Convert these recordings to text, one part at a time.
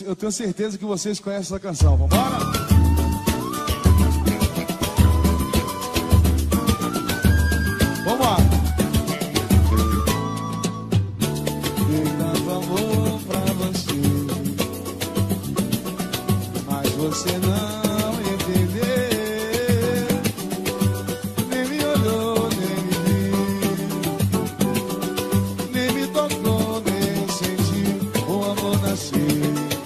Eu tenho certeza que vocês conhecem essa canção. Vambora? Vamos lá. Eu dava amor pra você, mas você não entendeu. Nem me olhou, nem me viu, nem me tocou, nem sentiu o amor nascer.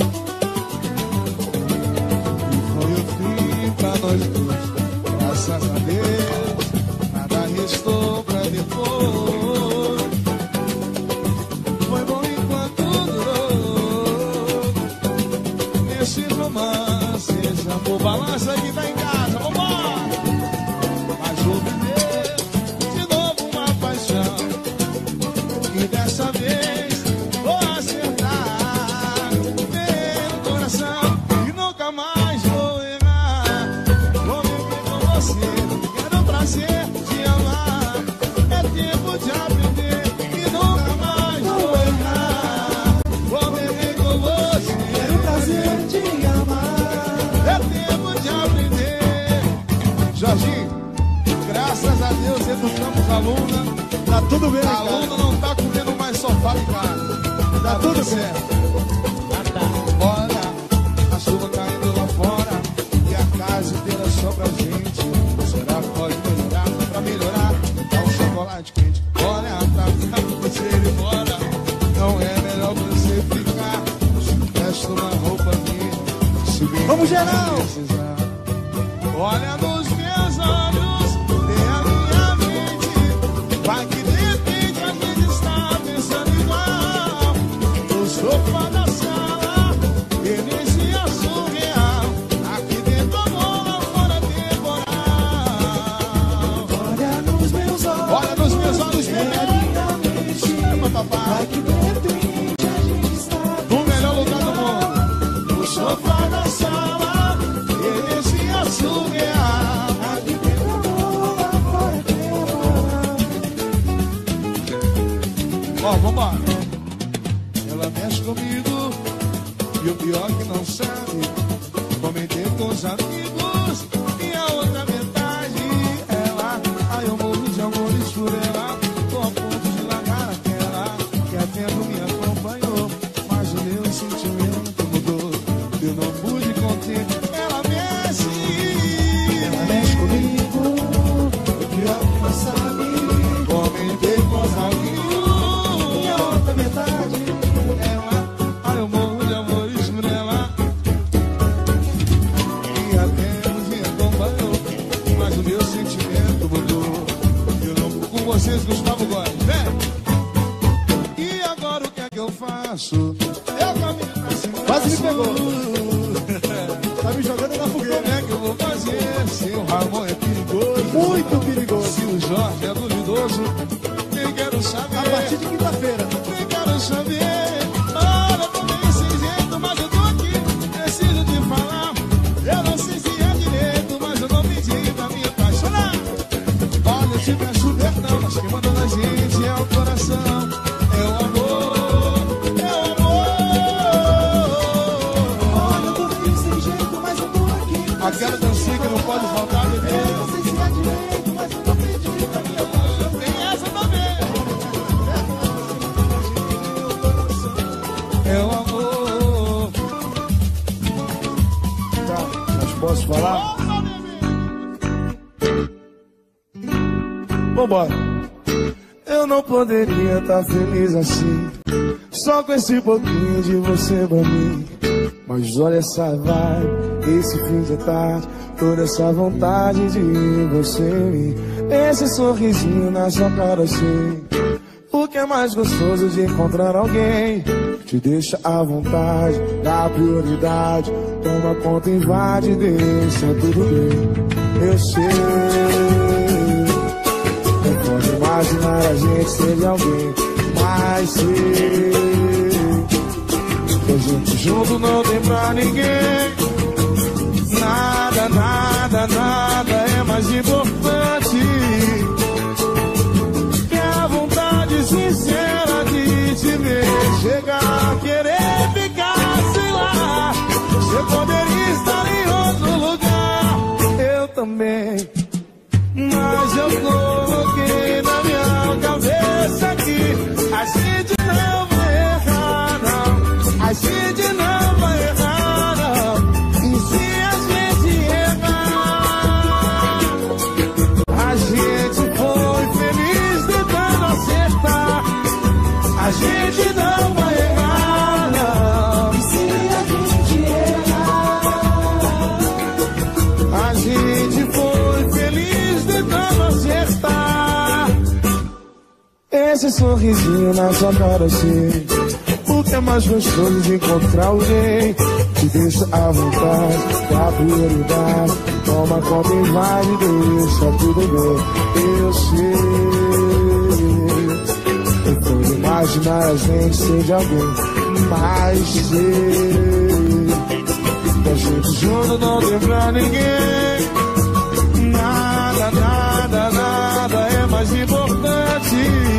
E foi o fim pra nós dois, graças a Deus. Nada restou pra depois. Foi bom enquanto durou. Nesse romance, esse amor balança que tá em casa. Vambora! Mas vou viver de novo uma paixão, e dessa vez vou acertar bem no coração e nunca mais vou errar. Vou viver com você, quero o prazer de amar. É tempo de aprender e nunca mais vou errar. Vou viver com você, quero o prazer de amar. É tempo de aprender. Jorginho, graças a Deus educamos a aluna. Tá tudo bem, A cara. aluna não tá comendo mais sofá em casa. Tá tudo certo. Olha, a chuva caindo lá fora e a casa inteira só pra gente. Será que pode melhorar? Pra melhorar, dá um chocolate quente. Olha, pra você ir embora, não é melhor você ficar. Veste uma roupa minha, se bem Vamos, que geral! precisar. Olha nos meus olhos, vê a minha mente. Vai que de repente a gente está pensando igual. No sofá da sala, energia surreal. Aqui dentro amor, lá fora temporal. Olha nos meus olhos, Olha nos meus olhos, meu minha mente. Chama, papai. Vai que de repente a gente está No melhor lugar do mundo. No sofá da sala, energia surreal. aqui dentro amor, lá fora temporal. Ó, vambora. Ela mexe comigo e o pior que não sabe. Comentei com os amigos e a outra metade ela. Ai, eu morro de amores por ela. Tô a ponto de largar aquela que a tempo me acompanhou, mas o meu sentimento mudou. Eu não pude conter. Ela mexe comigo, o pior que não sabe. Comentei com os amigos E a outra metade, ela. Ai, eu morro de amores por ela. E até me acompanhou, mas o meu sentimento mudou. Eu não vou com vocês, Gustavo Góes, vem! E agora o que é que eu faço? Eu caminho pra cima. Quase me pegou. Tá me jogando na Como fogueira. é que eu vou fazer se o Ramon é perigoso? Muito perigoso. Se o Jorge é duvidoso, nem quero saber. A partir de quinta-feira. Nem quero saber. Olha, eu tô meio sem jeito, mas eu tô aqui. Preciso te falar. Eu não sei se é direito, mas eu não pedi pra me apaixonar. Olha, eu te peço perdão, mas quem manda na gente é o coração. É o amor, é o amor. Olha, eu tô meio sem jeito, mas eu tô aqui. Aquela dancinha que não pode faltar, bebê. Eu não sei se é direito, mas eu não pedi pra me apaixonar. Tem essa também. É o amor. Tá, mas posso falar? Vambora. Eu não poderia estar feliz assim, só com esse pouquinho de você pra mim. Mas olha essa vibe, esse fim de tarde, toda essa vontade de você em mim. Esse sorrisinho na sua cara assim, o que é mais gostoso de encontrar alguém que te deixa à vontade, dá prioridade, toma conta, invade, deixa tudo bem. Eu sei. Não pode imaginar a gente ser alguém, mas sei que a gente junto não tem pra ninguém. Nada, nada, nada é mais importante que a vontade sincera de te ver chegar a querer ficar, sei lá. também. Mas eu coloquei na minha cabeça que a gente não vai errar, não. A gente não vai errar, não. E se a gente errar, a gente foi feliz tentando acertar. A gente não vai errar, não. E se a gente errar, a gente foi feliz tentando acertar. Esse sorrisinho na sua cara, assim, o que é mais gostoso de encontrar alguém que deixa à vontade, dá prioridade, toma conta e vai e deixa tudo bem. Eu sei, eu tô imaginar a gente ser de alguém, mas sei que a gente junto não tem pra ninguém. Nada, nada, nada é mais importante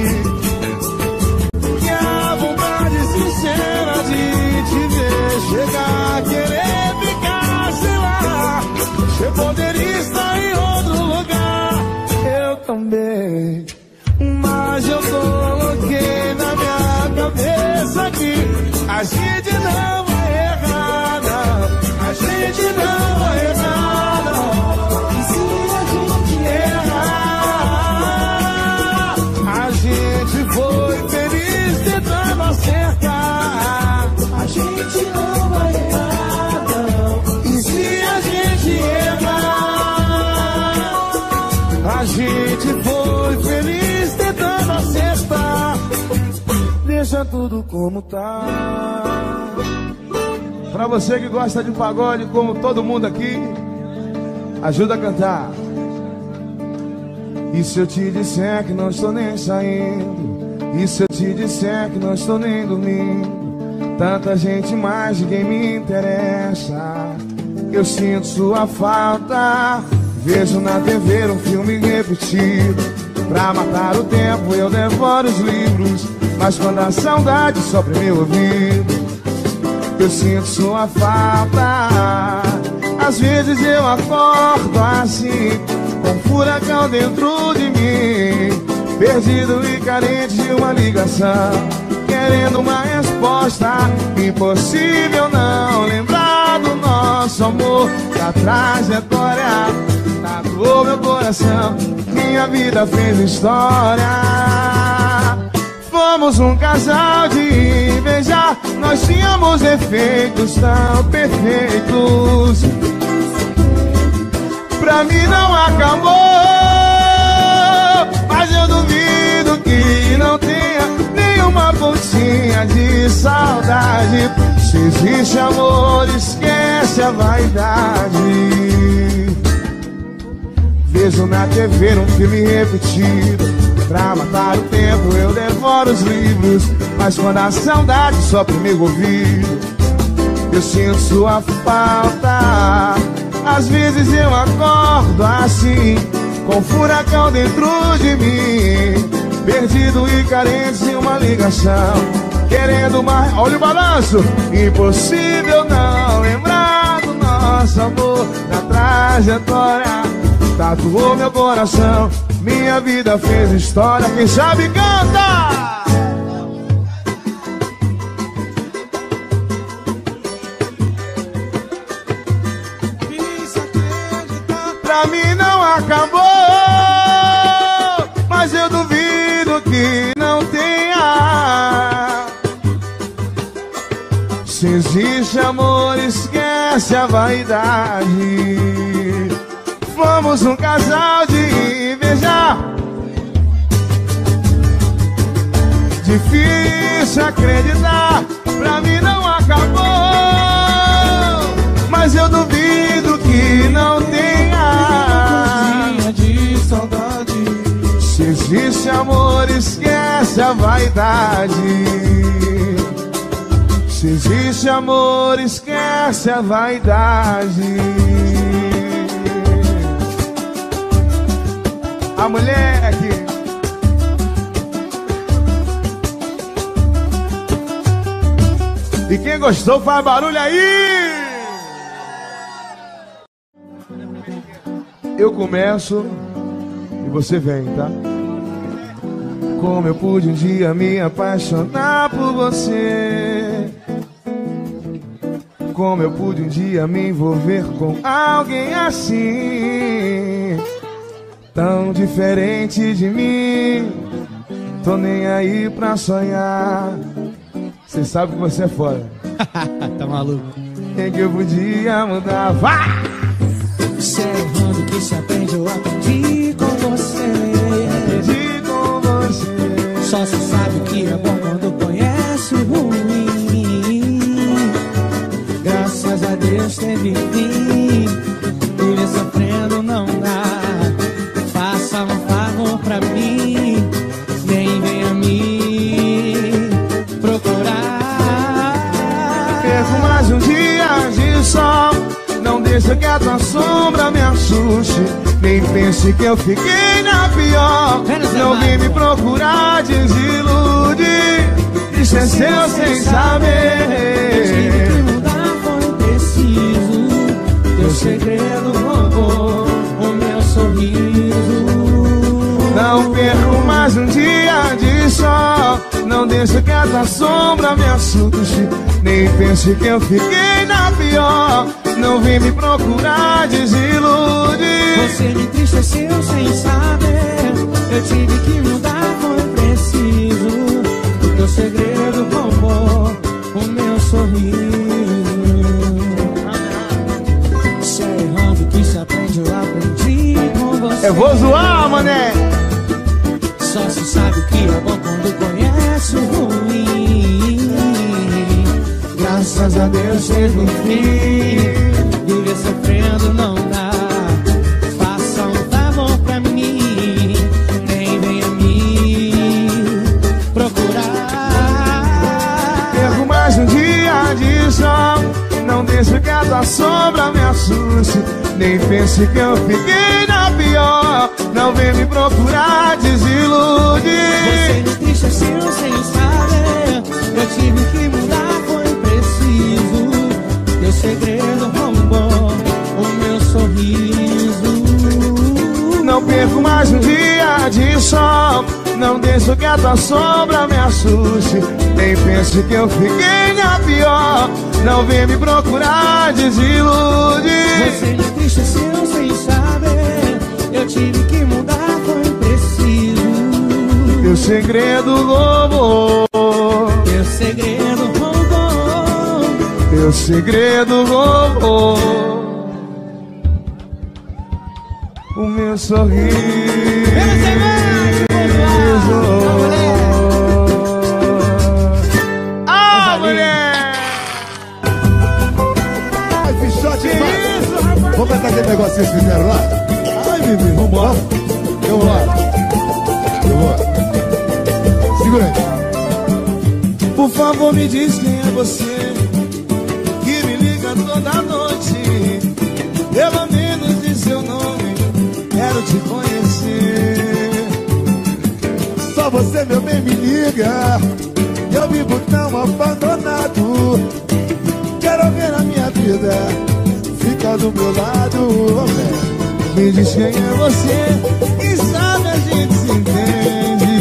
que a vontade sincera de te ver chegar, querer ficar, sei lá. Você poderia estar em outro lugar, eu também. Mas eu coloquei na minha cabeça que a gente não vai errar, não. A gente não vai errar, não. E se a gente errar, a gente foi feliz tentando acertar. A gente não vai errar, não. E se a gente errar, a gente foi feliz tentando acertar. Deixa tudo como tá. Pra você que gosta de pagode, como todo mundo aqui, ajuda a cantar. E se eu te disser que não estou nem saindo? E se eu te disser que não estou nem dormindo? Tanta gente, mais ninguém me interessa. Eu sinto sua falta. Vejo na TV um filme repetido. Pra matar o tempo eu devoro os livros. Mas quando a saudade sopra em meu ouvido, eu sinto sua falta. Às vezes eu acordo assim, com um furacão dentro de mim, perdido e carente de uma ligação, querendo uma resposta. Impossível não lembrar do nosso amor, da trajetória, tatuou meu coração, minha vida fez história. Fomos um casal de inveja, nós tínhamos defeitos tão perfeitos. Pra mim não acabou, mas eu duvido que não tenha nenhuma pontinha de saudade. Se existe amor, esquece a vaidade. Vejo na TV um filme repetido. Pra matar o tempo eu devoro os livros. Mas quando a saudade sopra em meu ouvido, eu sinto sua falta. Às vezes eu acordo assim, com um furacão dentro de mim, perdido e carente de uma ligação, querendo mais. Olha o balanço. Impossível não lembrar do nosso amor, da trajetória, tatuou meu coração, minha vida fez história. Quem sabe canta! Pra mim não acabou, mas eu duvido que não tenha. Se existe amor, esquece a vaidade. Fomos um casal de inveja, difícil acreditar. Pra mim não acabou, mas eu duvido que não tenha de saudade. Se existe amor, esquece a vaidade. Se existe amor, esquece a vaidade. A mulher aqui. E quem gostou faz barulho aí. Eu começo e você vem, tá? Como eu pude um dia me apaixonar por você. Como eu pude um dia me envolver com alguém assim, tão diferente de mim. Tô nem aí pra sonhar. Cê sabe que você é foda. Tá maluco? É que eu podia mudar. Vai! Você é errando que se aprende, eu aprendi com você. Aprendi com você. Só se sabe o que é bom quando conhece o ruim. Graças a Deus teve fim. Viver sofrendo não dá. Faça um favor pra mim, nem venha me procurar. Perco mais um dia de sol. Não deixa que a tua sombra me assuste. Nem pense que eu fiquei na pior. Não vem me procurar, desilude. Isso é seu sem saber. Tive que mudar, foi preciso. Teu segredo roubou o meu sorriso. Não perco mais um dia de sol. Não deixa que a tua sombra me assuste. Nem pense que eu fiquei na pior. Não vem me procurar, desilude. Você me entristeceu sem saber. Eu tive que mudar, foi preciso. O teu segredo roubou o meu sorriso. Se é errando que se aprende, eu aprendi com você. Eu vou zoar, mané. Só se sabe o que é bom quando conhece o ruim. Graças a Deus teve um fim. Viver sofrendo não dá. Faça um favor pra mim, nem venha me procurar. Perco mais um dia de sol. Não deixa que a tua sombra me assuste. Nem pense que eu fiquei na pior. Não vem me procurar, desilude. Você me entristeceu sem saber. Eu tive que mudar, foi preciso. Teu segredo roubou o meu sorriso. Não perco mais um dia de sol. Não deixo que a tua sombra me assuste. Nem pense que eu fiquei na pior. Não vem me procurar, desilude. Você me entristeceu sem saber. Eu tive que mudar, foi preciso. Teu segredo roubou. Teu segredo roubou. Teu segredo roubou o meu sorriso. Ah, mulher! Ai, bichote, vamos cantar aquele negocinho primeiro lá? Ai, Bibi, vambora. Vambora. Segura aí. Por favor, me diz quem é você que me liga toda noite. Pelo menos diz seu nome, quero te conhecer. Só você, meu bem, me liga. Eu vivo tão abandonado. Quero ver a minha vida fica do meu lado. Me diz quem é você, quem sabe a gente se entende.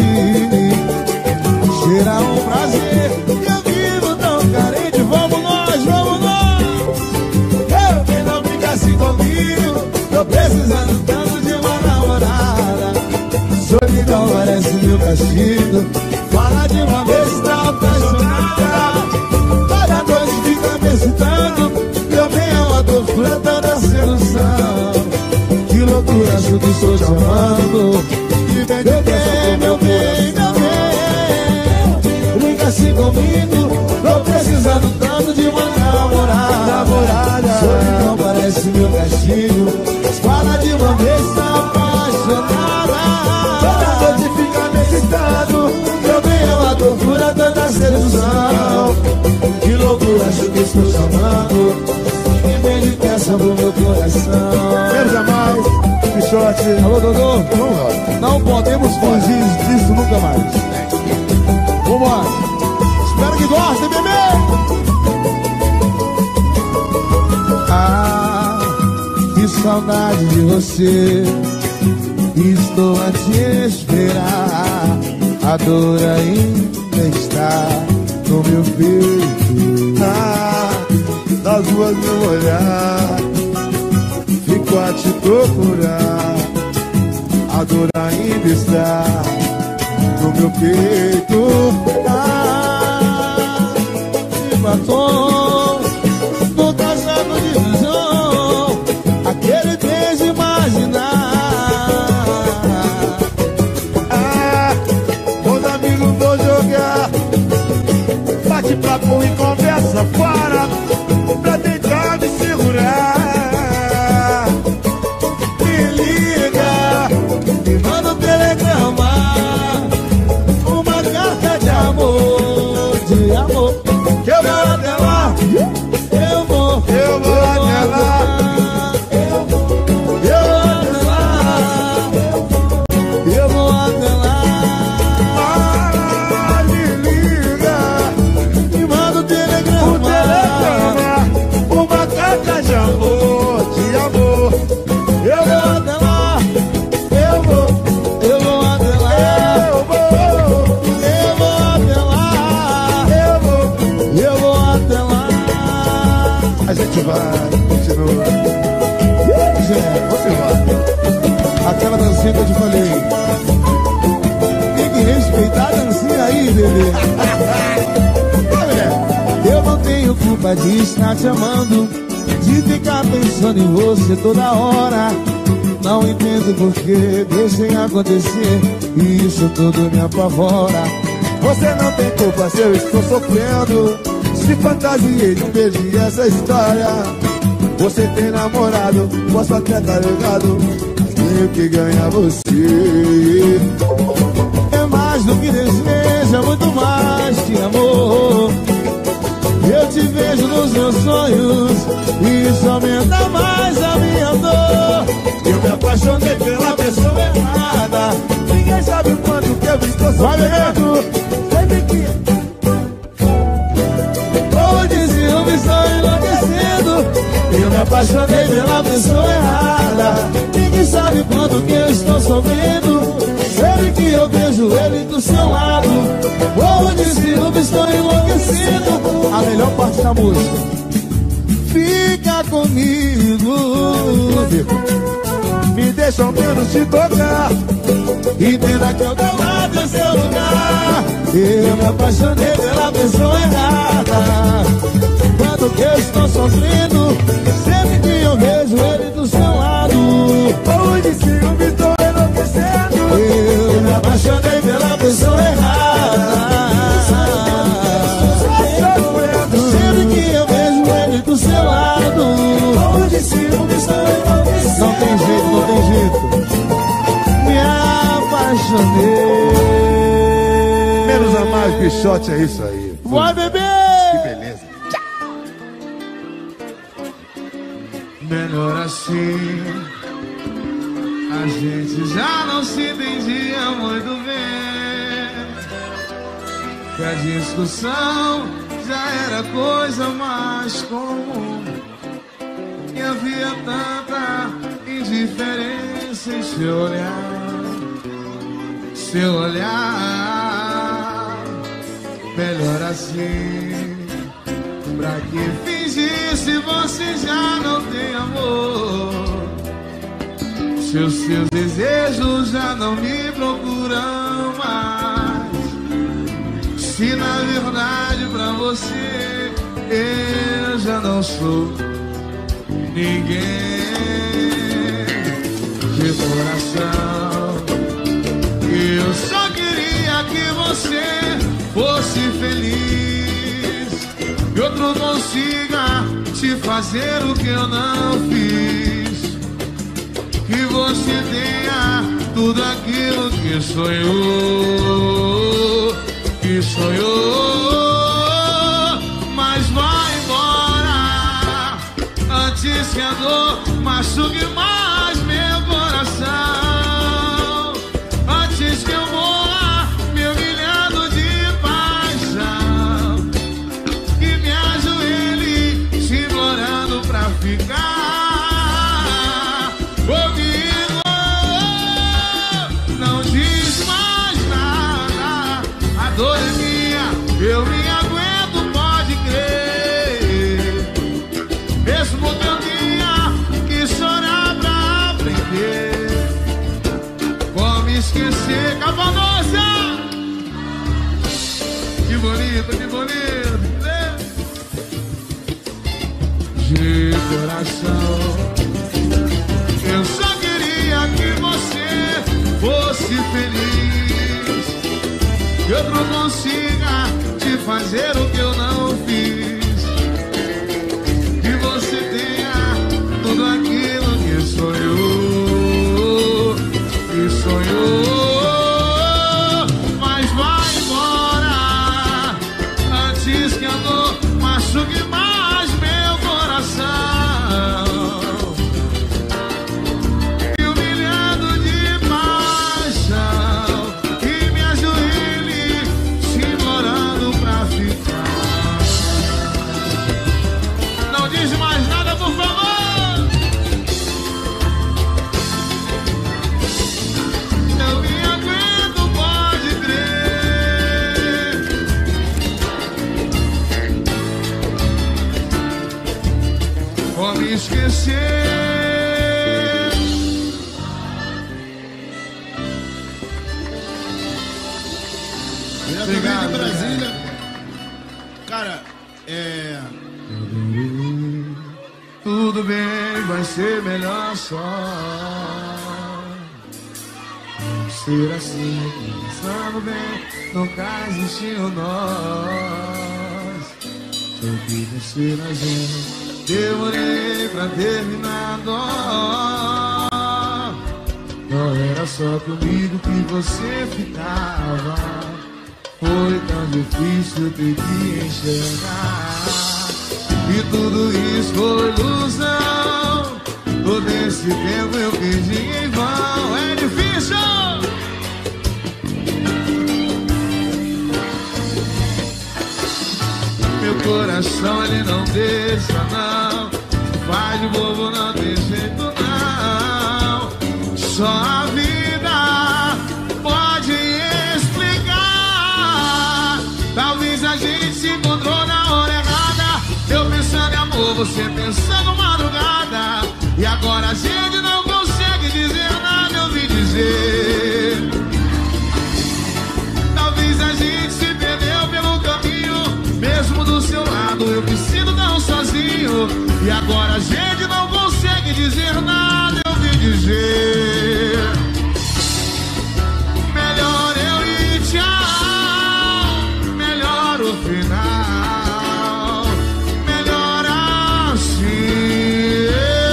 Será um prazer, eu vivo tão carente. Vamos nós, vamos nós. Eu que não fica assim comigo. Tô precisando tanto de uma namorada. Solidão parece meu castigo. Fala de uma vez, tá apaixonada. Toda noite fica me excitando. Eu venho a tortura, toda sedução. Que loucura, acho que estou te amando. E vem de bem, meu bem, meu bem. Brinca assim comigo. Tô precisando tanto de uma namorada. Solidão parece meu castigo. Fala de uma vez, tá apaixonada. Toda noite fica me excitando. Eu venho a tortura, tanta sedução. Que loucura, acho que estou te amando. E vem de peça pro meu coração. Quero jamais, bichote. Alô, Dodô? Vamos lá. Não podemos fugir disso nunca mais. Vambora. Espero que gostem, bebê. Ah, isso saudade de você. Estou a te esperar. A dor ainda está no meu peito. Das ruas meu olhar fico a te procurar. A dor ainda está no meu peito. De batom, no casaco de ilusão, aquele beijo imaginar. Meus amigos vou jogar bate-papo e conversa fora pra tentar me segurar. Me liga, me manda um telegrama, uma carta de amor, de amor. Que eu vou até lá, eu vou até lá, eu vou até lá, eu vou até lá. Me liga, me manda um telegrama, uma carta de amor, de amor. Eu vou até lá, eu vou até lá, eu vou até lá, eu vou até lá. A gente vai, continua. Você vai. Aquela dancinha que eu te falei. Tem que respeitar a dancinha aí, bebê. Eu não tenho culpa de estar te amando, de ficar pensando em você toda hora. Não entendo porque deixem acontecer e isso tudo me apavora. Você não tem culpa se eu estou sofrendo, se fantasiei de um beijo e essa história. Você tem namorado, posso até estar ligado, tenho que ganhar você. É mais do que deseja, muito mais que amor. Eu te vejo nos meus sonhos e isso aumenta mais a minha dor. Eu me apaixonei pela pessoa errada, ninguém sabe o quanto que eu estou sofrendo. Sempre que ou de ciúme estou enlouquecendo. Eu me apaixonei pela pessoa errada, ninguém sabe o quanto que eu estou sofrendo. Sempre que eu vejo ele do seu lado, ou de ciúme estou enlouquecendo. A melhor parte da música: fica comigo, me deixa ao menos te tocar, entenda que eu teu lado é seu lugar. Eu me apaixonei pela pessoa errada, quanto que eu estou sofrendo. Sempre que eu vejo ele do seu lado, ou de ciúme estou enlouquecendo. Eu me apaixonei pela pessoa errada, sempre que eu vejo ele do seu lado, ou de ciúme estou enlouquecendo. Não tem jeito, não tem jeito. Me apaixonei. Menos a mais, Pichote, é isso aí. Vai, bebê! Que beleza. Melhor assim, a gente já não se entendia muito bem, que a discussão já era coisa mais comum, e havia tanta indiferença em seu olhar, seu olhar. Melhor assim, pra que fingir se você já não tem amor? Se os seus desejos já não me procuram mais, se na verdade pra você eu já não sou ninguém. De coração, eu só queria que você fosse feliz, que outro consiga te fazer o que eu não fiz, que você tenha tudo aquilo que sonhou, mas vai embora antes que a dor machuque mais meu coração, antes que eu morra me humilhando de paixão, que me ajoelhe te implorando pra ficar. mesmo que eu tenha que chorar pra aprender. Como esquecer Cabadosa? Que bonito, que bonito, né? De coração, eu só queria que você fosse feliz, que outro consiga te fazer o que eu não fiz, que você tenha tudo aquilo que sonhou, mas vai embora antes que a dor machuque mais meu coração, me humilhando de paixão e me ajoelhe te implorando pra ficar. Não diz mais nada, por favor. Eu me aguento, pode crer. Como esquecer? Obrigado, de Brasília. Cara, Tudo bem, vai ser melhor só ser assim, pensando bem, nunca existiu nós. Só que você na gente, demorei pra terminar dó. Não era só comigo que você ficava, foi tão difícil ter que enxergar. E tudo isso foi ilusão, todo esse tempo eu perdi em vão. É difícil. Meu coração ele não deixa não, faz de bobo, não tem jeito não. Só a vida pode explicar. Talvez a gente se encontrou na hora errada, eu pensando em amor, você pensando madrugada, e agora a gente não consegue dizer nada, eu ouvi dizer. Talvez a gente se perdeu pelo caminho, mesmo do seu lado eu me sinto tão sozinho, e agora a gente não consegue dizer nada, eu ouvi dizer. Melhor eu ir tchau, melhor o final, melhor assim.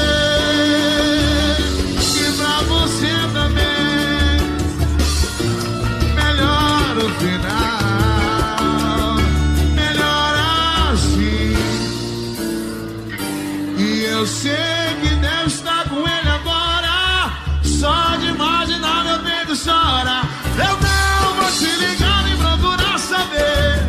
E pra você também, melhor o final, melhor assim. E eu sei que deve estar com ele agora, só de imaginar meu peito chora. Eu não vou te ligar nem procurar saber,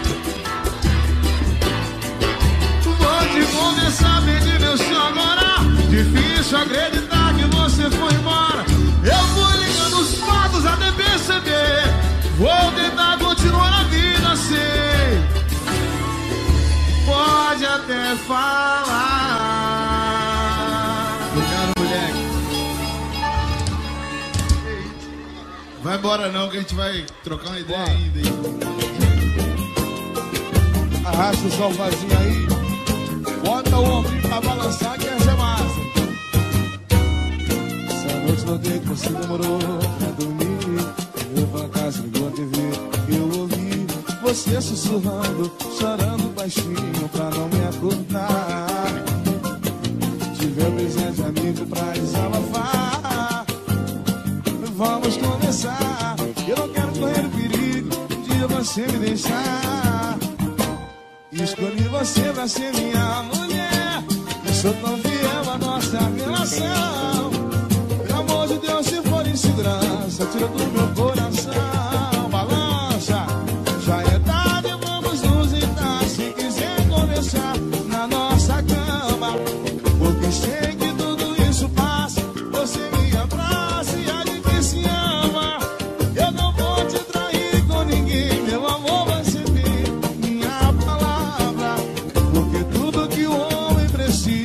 vou te conversar, pedir meu sonho agora. Difícil acreditar que você foi embora. Eu vou ligando os fatos até perceber, vou tentar continuar a vida, sei. Pode até falar. obrigado, moleque. Vai embora não, que a gente vai trocar uma ideia ainda. Arrasta o sofazinho aí, bota o ombrinho pra balançar que essa é massa. Essa noite notei que você demorou pra dormir, eu pra casa, ligou a TV, eu ouvi você sussurrando, chorando baixinho pra não me acordar. Tive o presente amigo pra desabafar. Vamos conversar, eu não quero correr perigo de você me deixar. Escolhi você pra ser minha mulher, eu sou tão fiel à nossa relação. Pelo amor de Deus, se for insegurança, tira do meu coração. Balança, já é tarde, vamos nos deitar. Se quiser conversar na nossa cama, porque sei que tudo isso passa, você me abraça e a gente se ama. Eu não vou te trair com ninguém, meu amor, você tem minha palavra, porque tudo que o homem precisa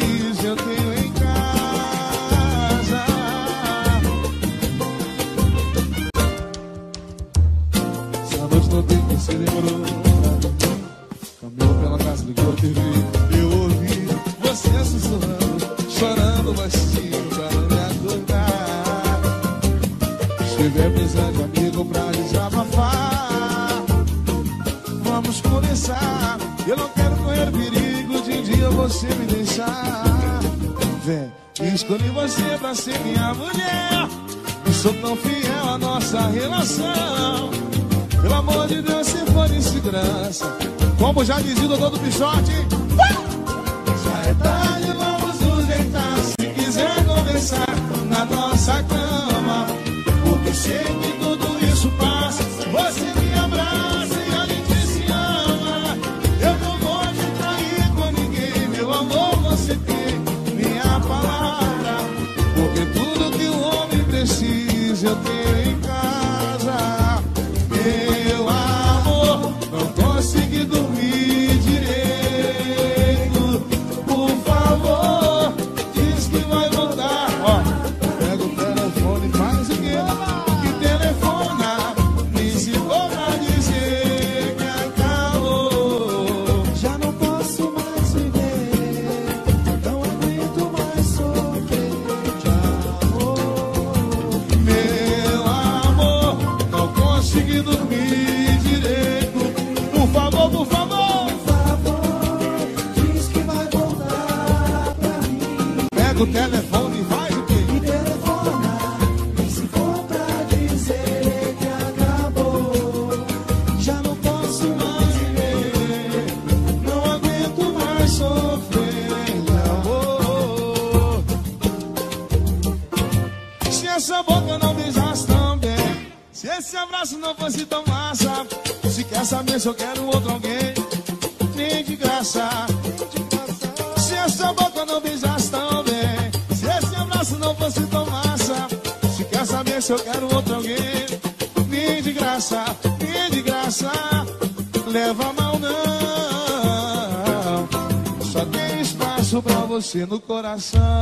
quer precisar de amigo pra desabafar. Vamos começar. Eu não quero correr perigo de um dia você me deixar. Vem, escolhi você pra ser minha mulher. Eu sou tão fiel à nossa relação. Pelo amor de Deus, se for de segurança. Como já dizia o doutor do Pichote, já é tarde, vamos nos deitar. Se quiser conversar na nossa cama, porque sei que tudo isso passa. Você me abraça e a gente se ama. Eu não vou te trair com ninguém, meu amor, você tem minha palavra. Porque tudo que o homem precisa eu tenho em casa. Meu amor, não consegui dormir direito. Por favor, diz que vai voltar. Ó, pega o telefone e faz o quê? Que telefona, me se for pra dizer que acabou. Já não posso mais viver, não aguento mais sofrer de amor. Meu amor, não consegui dormir direito. Por favor, por favor, Por favor, diz que vai voltar pra mim. pega o telefone e faz o quê? Me telefona, e se for pra dizer que acabou. Já não posso mais viver, Não aguento mais sofrer de amor. Se essa boca não beijasse tão bem, se esse abraço não fosse tão massa, se quer saber se eu quero outro alguém, nem de graça. Se essa boca não beijasse tão bem, se esse abraço não fosse tão massa, se quer saber se eu quero outro alguém, nem de graça, nem de graça. Leva a mão não, só tem espaço pra você no coração.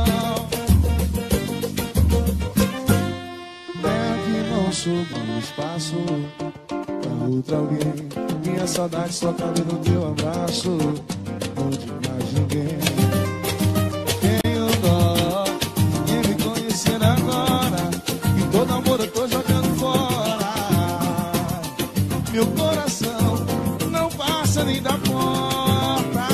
É que não sobrou espaço pra outro alguém. Minha saudade só cabe no teu abraço, não de mais ninguém. Tenho dó de me conhecer agora, e todo amor eu tô jogando fora. Meu coração não passa nem da porta.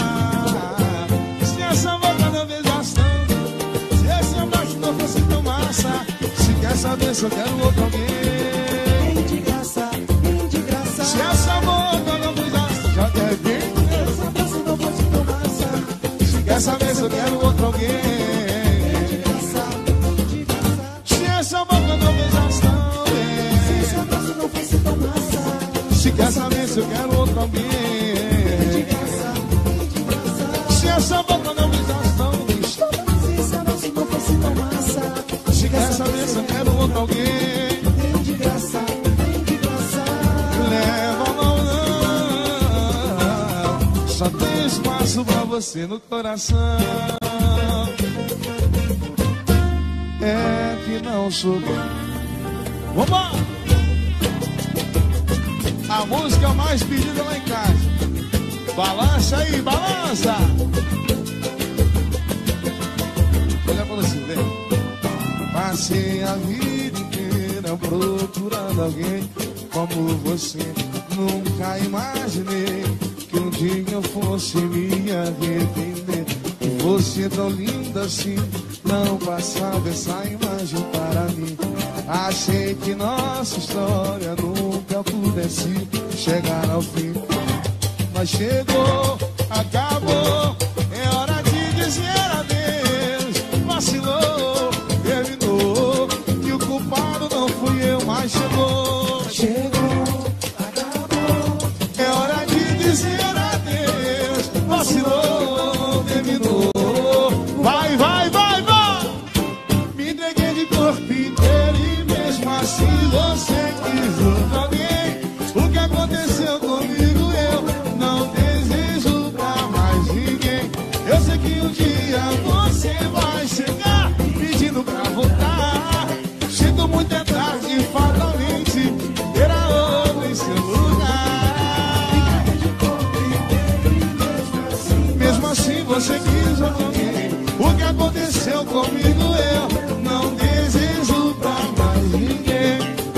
Se essa boca não beijasse tanto, se esse abraço não fosse tão massa, se quer saber se eu quero outro alguém, nem de graça, nem de graça. se essa boca não beijasse, já quer ver. Esse abraço não fosse tão massa. Se quer saber se eu quero outro alguém, De graça, de graça. se essa boca não beijasse tão Se esse bem, abraço não fosse tão massa. se quer saber se eu quero outro De alguém, graça, de graça. se essa boca não beijasse tão bem, Se esse abraço não fosse tão massa. se quer saber se eu quero outro alguém, Nem de graça, nem de graça. leva a mão não, só tem espaço pra você no coração. É que não sou bom. Vambora! A música mais pedida lá em casa. Balança aí, balança! Olha pra você, vem. Passei a vida inteira procurando alguém como você. Nunca imaginei que um dia eu fosse me arrepender. Você tão linda assim, não passava essa imagem para mim. Achei que nossa história nunca pudesse chegar ao fim. Mas chegou, acabou, é hora de dizer adeus. Vacilou, terminou, e o culpado não fui eu, mas chegou. Chegou, acabou. É hora de dizer adeus. Vacilou, terminou. Vai, vai, vai, vai. Me entreguei de corpo inteiro e mesmo assim você quis outro alguém. O que aconteceu comigo eu não desejo pra mais ninguém. Eu sei que um dia você vai chegar pedindo pra voltar. Chego muito é tarde, fatalmente terá outro em seu lugar. Mesmo assim você quis outro alguém. O que aconteceu comigo eu não desejo pra mais ninguém.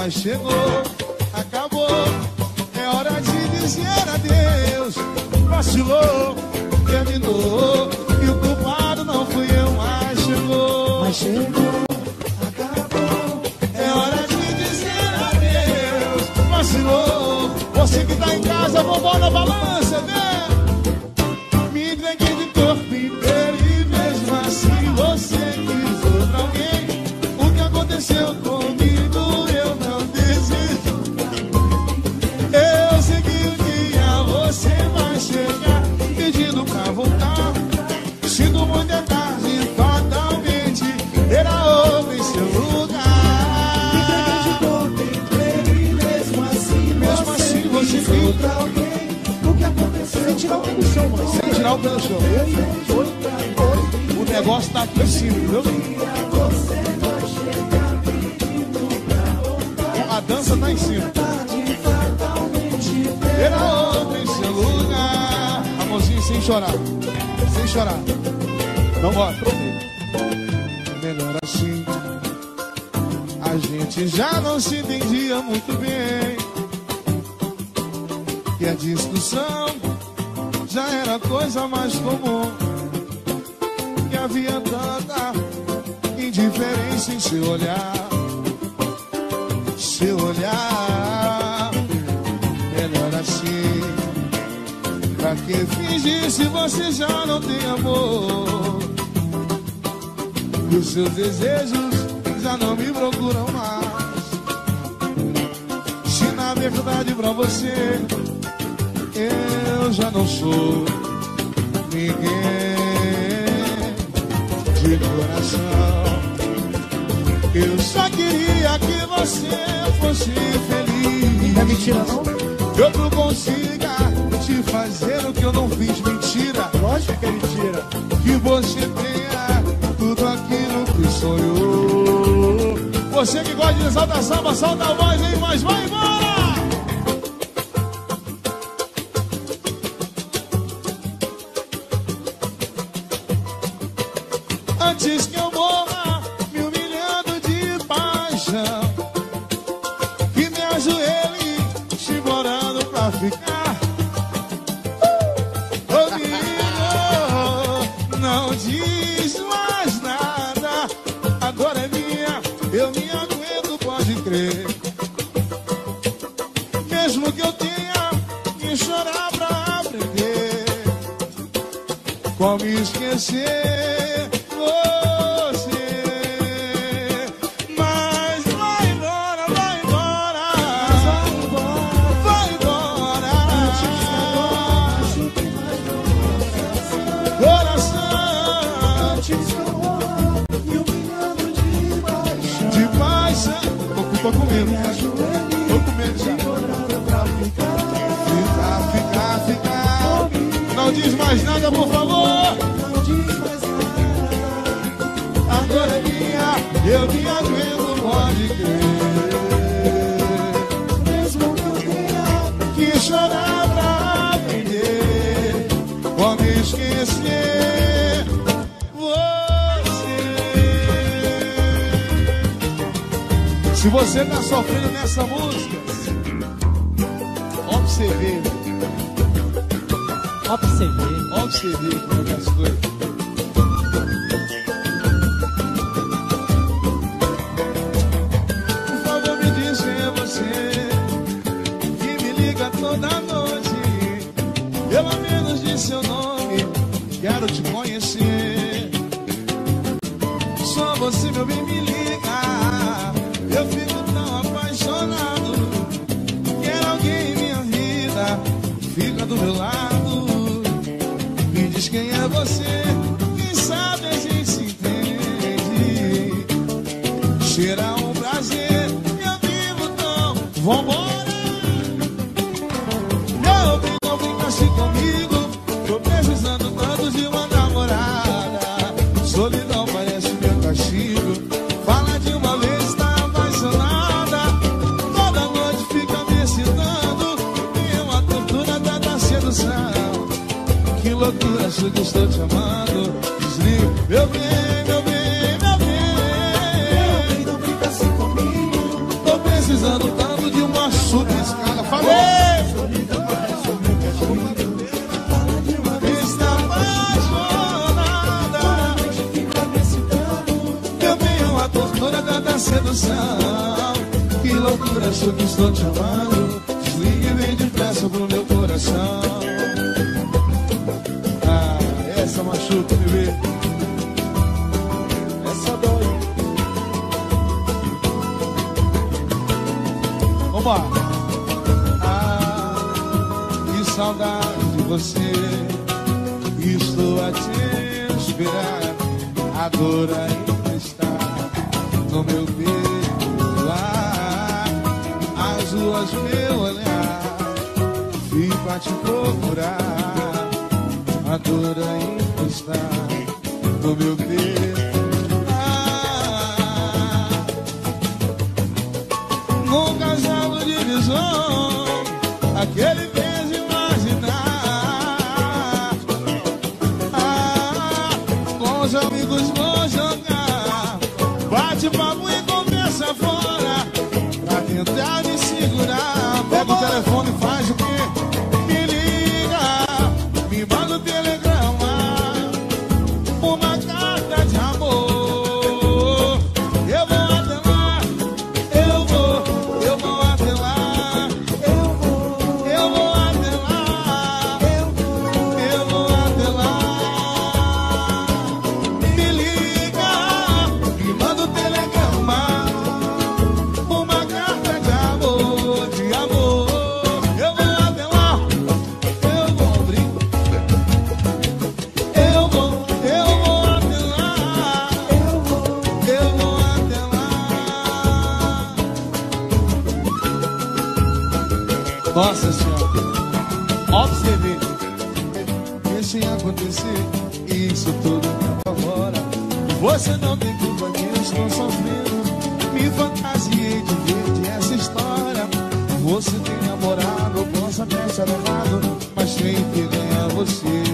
mas chegou, acabou. É hora de dizer adeus. Vacilou, terminou, e o culpado não fui eu, mas chegou. Mas chegou, acabou. É hora de dizer adeus. Vacilou, você que tá em casa, vovó na balança, né? Me entreguei de corpo inteiro e mesmo assim você quis outra alguém. O que aconteceu comigo eu não desisto. Eu sei que um dia você vai chegar pedindo pra voltar. Sinto muito é tarde, fatalmente terá outro em seu lugar. Mesmo assim você quis pra alguém. O que aconteceu? Sem tirar o pé do chão, mano. Sem tirar o pé do chão. O negócio tá aqui em cima, viu? A dança tá em cima. Terá outro em seu lugar. Amorzinho, sem chorar. Sem chorar. Vambora. Melhor assim. A gente já não se entendia muito bem. E a discussão já era coisa mais comum. E havia tanta indiferença em seu olhar. Seu olhar. Melhor assim. Pra que fingir se você já não tem amor? E os seus desejos já não me procuram mais. Se na verdade pra você eu já não sou ninguém de coração. Eu só queria que você fosse feliz. Não é mentira não? Que outro consiga te fazer o que eu não fiz. Mentira. Lógico que é mentira. Que você tenha tudo aquilo que sonhou. Você que gosta de exaltar samba, solta a voz, hein? Mas vai embora! Antes que eu morra me humilhando de paixão, que me ajoelhe te morando pra ficar comigo. Não diz mais nada, agora é minha, eu me aguento, pode crer. Mesmo que eu tenha que chorar pra aprender como esquecer você. Mas vai embora, vai embora, vai embora, coração de paixão. Tô com medo, tô com medo já. Ficar. Não diz mais nada, por favor. Agora é minha, eu me aguento, pode crer. Mesmo que eu tenha que chorar pra aprender como esquecer você. Se você tá sofrendo nessa música, observe. Observe como é as coisas. Toda noite, pelo menos de seu nome, quero te conhecer. Só você, meu bem, me liga. Eu fico tão apaixonado. Quero alguém em minha vida, fica do meu lado. Me diz quem é você, quem sabe a gente se entende. Será um prazer, meu vivo tão. Vambora! Comigo, tô precisando tanto de uma namorada. Solidão parece meu castigo. Fala de uma vez, tá apaixonada. Toda noite fica me excitando. E é uma tortura da sedução. Que loucura, acho que estou te amando. Desliga, meu bem, meu bem, meu bem. Não fica assim comigo. Tô precisando sedução. Que loucura, acho que estou te amando. Desligue e vem depressa pro meu coração. Ah, essa machuca, bebê. Essa dói. Vambora. Ah, que saudade de você. Estou a te esperar. A dor ainda está no meu peito lá. As ruas, meu olhar, fui pra te procurar. A dor ainda está no meu peito. Num castelo de visão, aquele fez imaginar. Com os amigos vou jogar bate-papo e conversa fora, pra tentar me segurar. Pega o telefone e faz o quê? Me liga, me manda o telegrama, uma carta de amor. Eu vou até lá, eu vou até lá, eu vou até lá, eu vou até lá. Me liga, me manda o telegrama, uma carta de amor, de amor. Eu vou até lá, eu vou abrir, eu vou até lá, eu vou até lá. Nossa Senhora, ó pra você ver. Deixa acontecer isso tudo pra fora. Você não tem culpa que eu estou sofrendo. Me fantasiei de ver de essa história. Você tem namorado, eu posso até estar errado, mas quem que ganha você.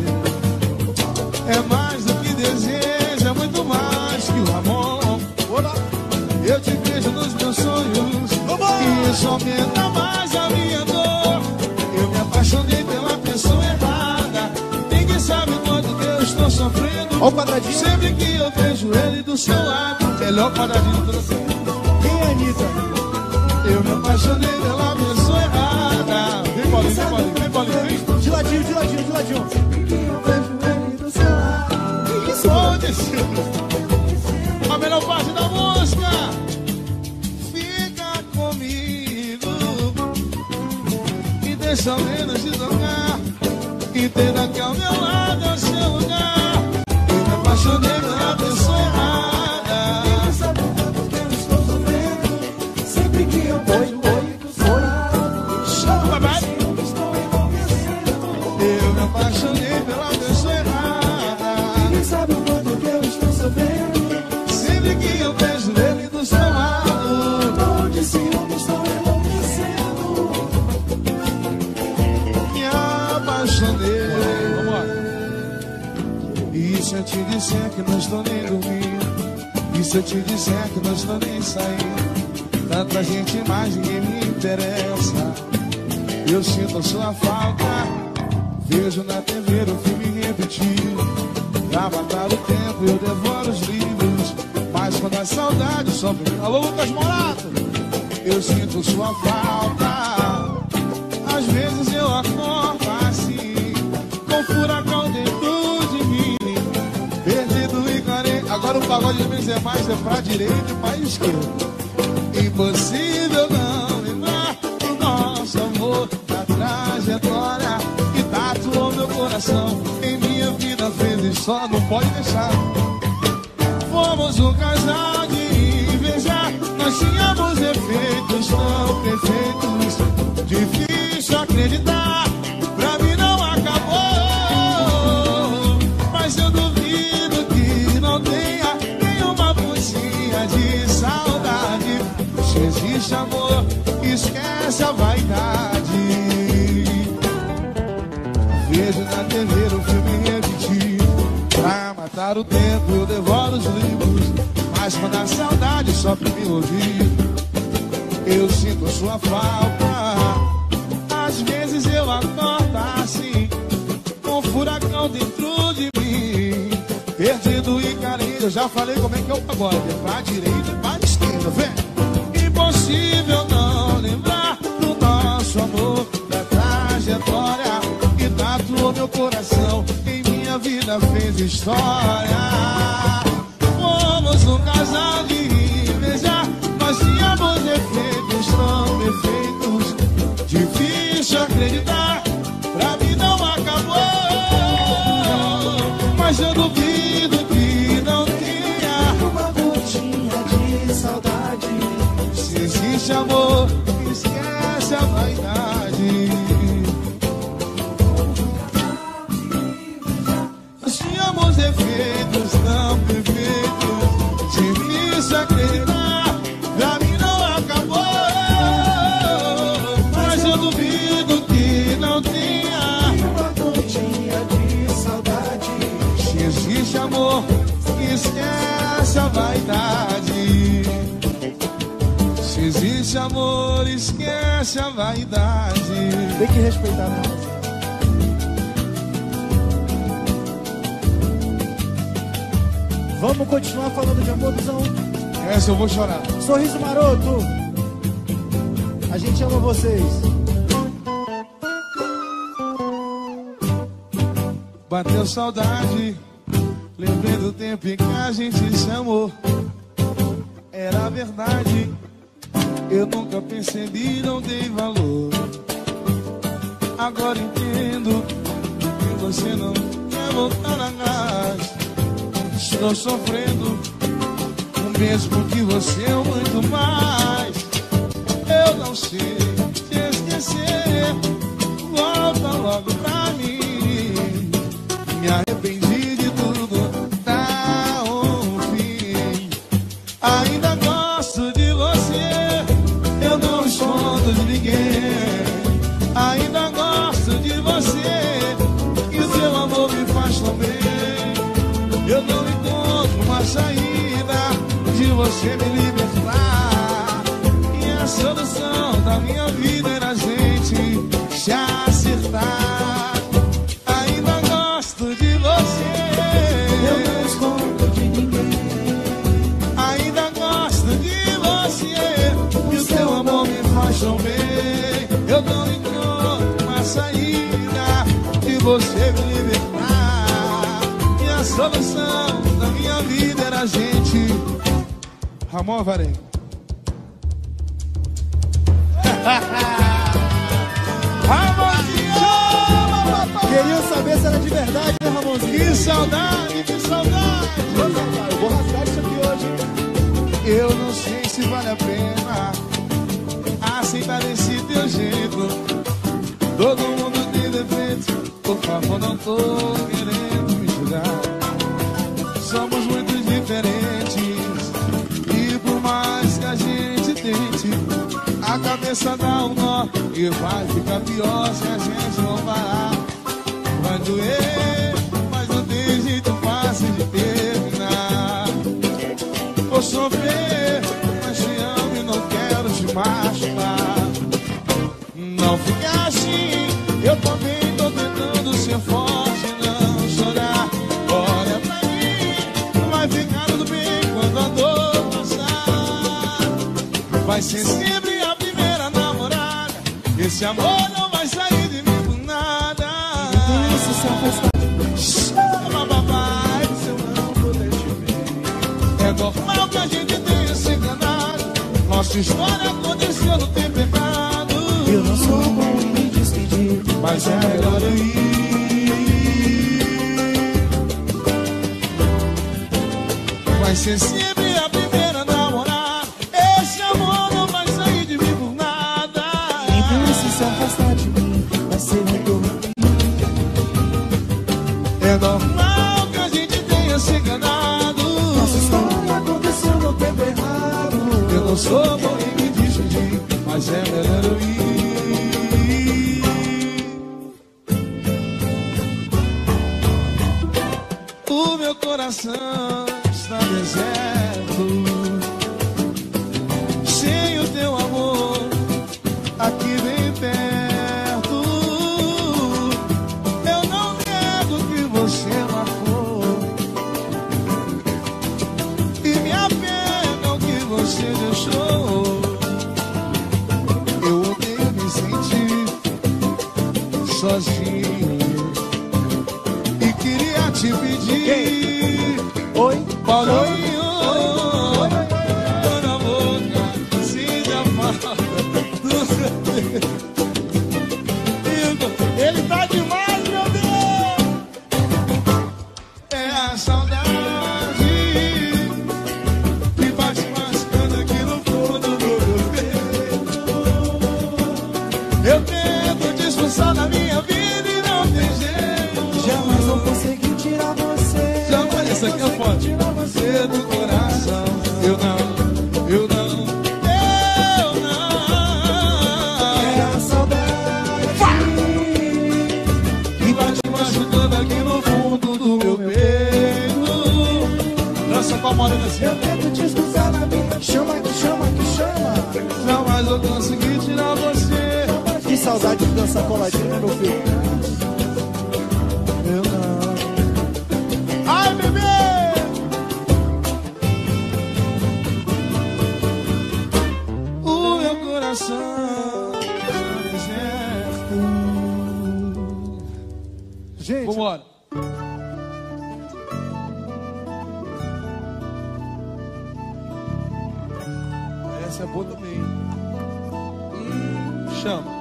É mais do que desejo, é muito mais que o amor. Eu te vejo nos meus sonhos e isso aumenta mais a minha dor. Eu me apaixonei pela pessoa errada. Ninguém sabe quanto que eu estou sofrendo. Ó o quadradinho. Sempre que eu vejo ele do seu lado. Melhor quadradinho do você. Quem é Anitta? Eu me apaixonei pela pessoa errada. Vem, Paulinho, vem, Paulinho, vem, Paulinho, vem. De ladinho, de ladinho, de ladinho. A melhor parte da música. Fica comigo e deixa menos de tocar. Entenda que ao meu lado é o seu lugar. Eu me apaixonei pela pessoa errada. Ninguém sabe tanto que eu estou sofrendo. Sempre que eu vejo ele do seu lado. Chama, vai. Eu me apaixonei pela pessoa errada. Ninguém sabe o quanto que eu estou sofrendo. Sempre que eu vejo ele do seu lado. Onde se eu estou enlouquecendo. Me apaixonei. E se eu te disser que não estou nem dormindo? E se eu te disser que não estou nem saindo? Tanta gente, mas ninguém me interessa. Eu sinto a sua falta. Vejo na TV o filme repetido. Pra matar o tempo eu devoro os livros. Mas quando a saudade sobe. Alô, Lucas Morato! Eu sinto sua falta. Às vezes eu acordo assim, com furacão dentro de mim, perdido e carente. Agora o pagode de mim é mais, é pra direita e pra esquerda. Impossível não lembrar do nosso amor, da trajetória que tatuou meu coração. Em minha vida fez só, não pode deixar. Fomos um casal de inveja, nós tínhamos efeitos tão perfeitos. Difícil acreditar, pra mim não acabou. Mas eu duvido que não tenha nenhuma pontinha de saudade. Se existe amor, esquece a vaidade. Vejo na TV o filme repetido. Pra matar o tempo eu devoro os livros. Mas quando a saudade sopra em meu ouvido, eu sinto sua falta. Às vezes eu acordo assim, com um furacão dentro de mim, perdido e carente. Eu já falei como é que é o pagode, é pra direita e pra esquerda. ainda fez história. Fomos um casal de inveja, nós tínhamos defeitos tão perfeitos. Difícil acreditar, pra mim não acabou. Mas eu duvido que não tenha uma gotinha de saudade. Se existe amor, esquece a vaidade. Nós tínhamos defeitos tão perfeitos. Difícil acreditar, pra mim não acabou. Mas eu duvido que não tenha uma gotinha de saudade. Se existe amor, esquece a vaidade. Se existe amor, esquece a vaidade. Tem que respeitar, né? Vamos continuar falando de amor, Duzão? Essa eu vou chorar. Sorriso maroto. A gente ama vocês. Bateu saudade, lembrei do tempo em que a gente se amou. Era verdade, eu nunca percebi, não dei valor. Agora entendo que você não quer voltar atrás. Estou sofrendo o mesmo que você ou muito mais. Eu não sei te esquecer, volta logo pra mim. Me arrependi de tudo, tá um fim. Ainda gosto de você, eu não escondo de ninguém. Ainda gosto de você, e o seu amor me faz tão bem. Eu não encontro uma saída de você me libertar. E a solução da minha vida era a gente se acertar. Ainda gosto de você, Eu não escondo de ninguém. ainda gosto de você, e o teu amor me faz tão bem. Eu não encontro uma saída de você me libertar. E a solução da minha vida era a gente. Ramon Alvarenga. Ramonzinho! Queriam saber se era de verdade, né, Ramonzinho? Que saudade, que saudade! Eu vou rasgar isso aqui hoje. Eu não sei se vale a pena aceitar esse teu jeito. Todo mundo tem defeito, por favor, não tô querendo me julgar. Somos muito diferentes, e por mais que a gente tente, a cabeça dá um nó e vai ficar pior se a gente não parar. Vai doer, mas não tem jeito fácil de terminar. Vou sofrer, mas te amo e não quero te machucar. Não fique assim, eu também tô tentando ser forte, não chorar. Olha pra mim, vai ficar tudo bem quando a dor passar. Vai ser sempre a primeira namorada, esse amor não vai sair de mim por nada. Isso se afastar. Chama papai, se eu não puder te ver. É normal que a gente tenha se enganado. Nossa história aconteceu no tempo errado. Eu não sou bom em me despedir, mas é melhor eu ir. Vai ser sempre a primeira namorada, esse amor não vai sair de mim por nada. Então se afastar de mim, vai ser muito ruim. É normal que a gente tenha se enganado. Nossa história aconteceu no tempo errado. Eu não sou bom em me despedir, mas é melhor eu ir. O meu coração está deserto, sem o teu amor aqui bem perto. Eu não nego que você marcou, e me apega o que você deixou. Eu odeio me sentir sozinho e queria te ver sozinho. Tô na boca, sinta a falta do seu beijo. Ele tá demais, meu Deus! É a saudade que bate mascando aqui no fundo do meu peito. Eu tento disfarçar na minha vida e não tem jeito. Jamais vou conseguir tirar você. Jamais, essa aqui é a foto. Tirar Você do coração. Eu não. É a saudade Que bate machucando aqui no fundo do meu peito. Dança com a morena assim. eu tento te escutar na minha. Chama que chama que chama. Jamais eu consegui tirar você. Que saudade de dançar coladinho, né, meu filho? Eu não. Ai, bebê! O meu coração deserto. Gente, Vambora. Essa é boa também. Chama.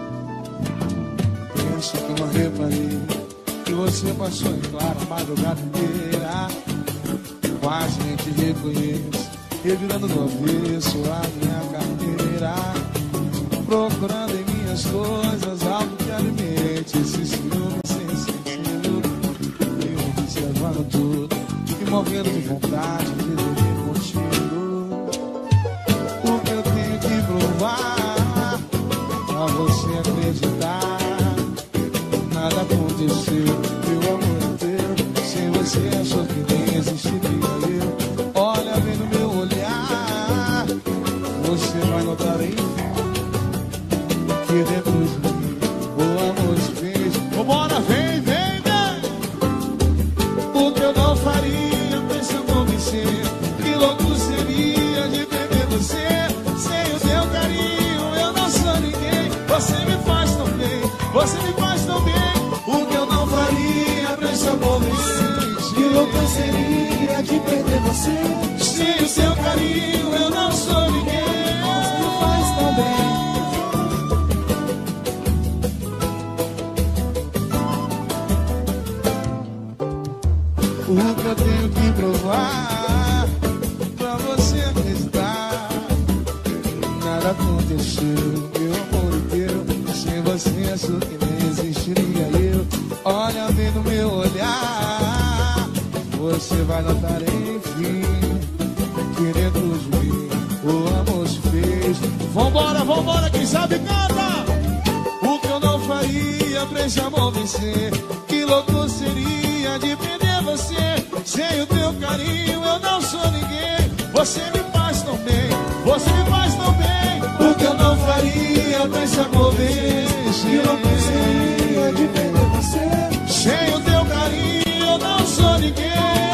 Penso que não reparei que você passou em clara a madrugada inteira. Quase nem te reconheço, revirando do avesso a minha carteira, procurando em minhas coisas algo que alimente esse ciúme sem sentido. Eu observando tudo e morrendo de vontade de dormir contigo. O que eu tenho que provar pra você acreditar? Nada aconteceu, meu amor inteiro. Sem você achou que nem existiria eu. Olha bem no meu olhar, você vai notar enfim que dentro de mim o amor te fez. Vambora, vem, vem, vem. O que eu não faria pra esse amor vencer? Que louco seria de perder você. Sem o teu carinho eu não sou ninguém. Você me faz tão bem, você me faz tão bem. O que eu não faria pra esse amor vencer? Que louco seria de perder você. Sem o seu carinho eu não sou ninguém. Você me faz tão bem. O que eu tenho que provar pra você acreditar? Nada aconteceu, meu amor inteiro. Sem você achou que nem existiria eu. Olha bem no meu olhar, você vai notar enfim que dentro de mim o amor se fez. Vambora, vambora, quem sabe canta. O que eu não faria pra esse amor vencer? Que louco seria de perder você. Sem o teu carinho eu não sou ninguém. Você me faz tão bem, você me faz tão bem. O que eu não faria pra esse amor vencer? Que louco seria de perder você. Sem o teu carinho eu não sou ninguém.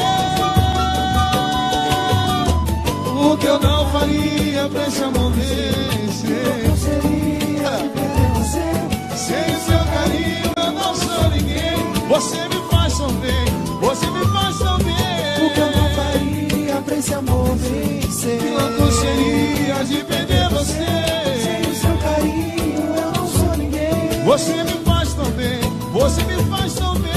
O que eu não faria pra esse amor vencer? Seria de perder você. Sem o seu carinho eu não sou ninguém. Você me faz tão bem, você me faz tão bem. O que eu não faria pra esse amor vencer? Que louco seria de perder você. Sem o seu carinho eu não sou ninguém. Você me faz tão bem, você me faz tão bem.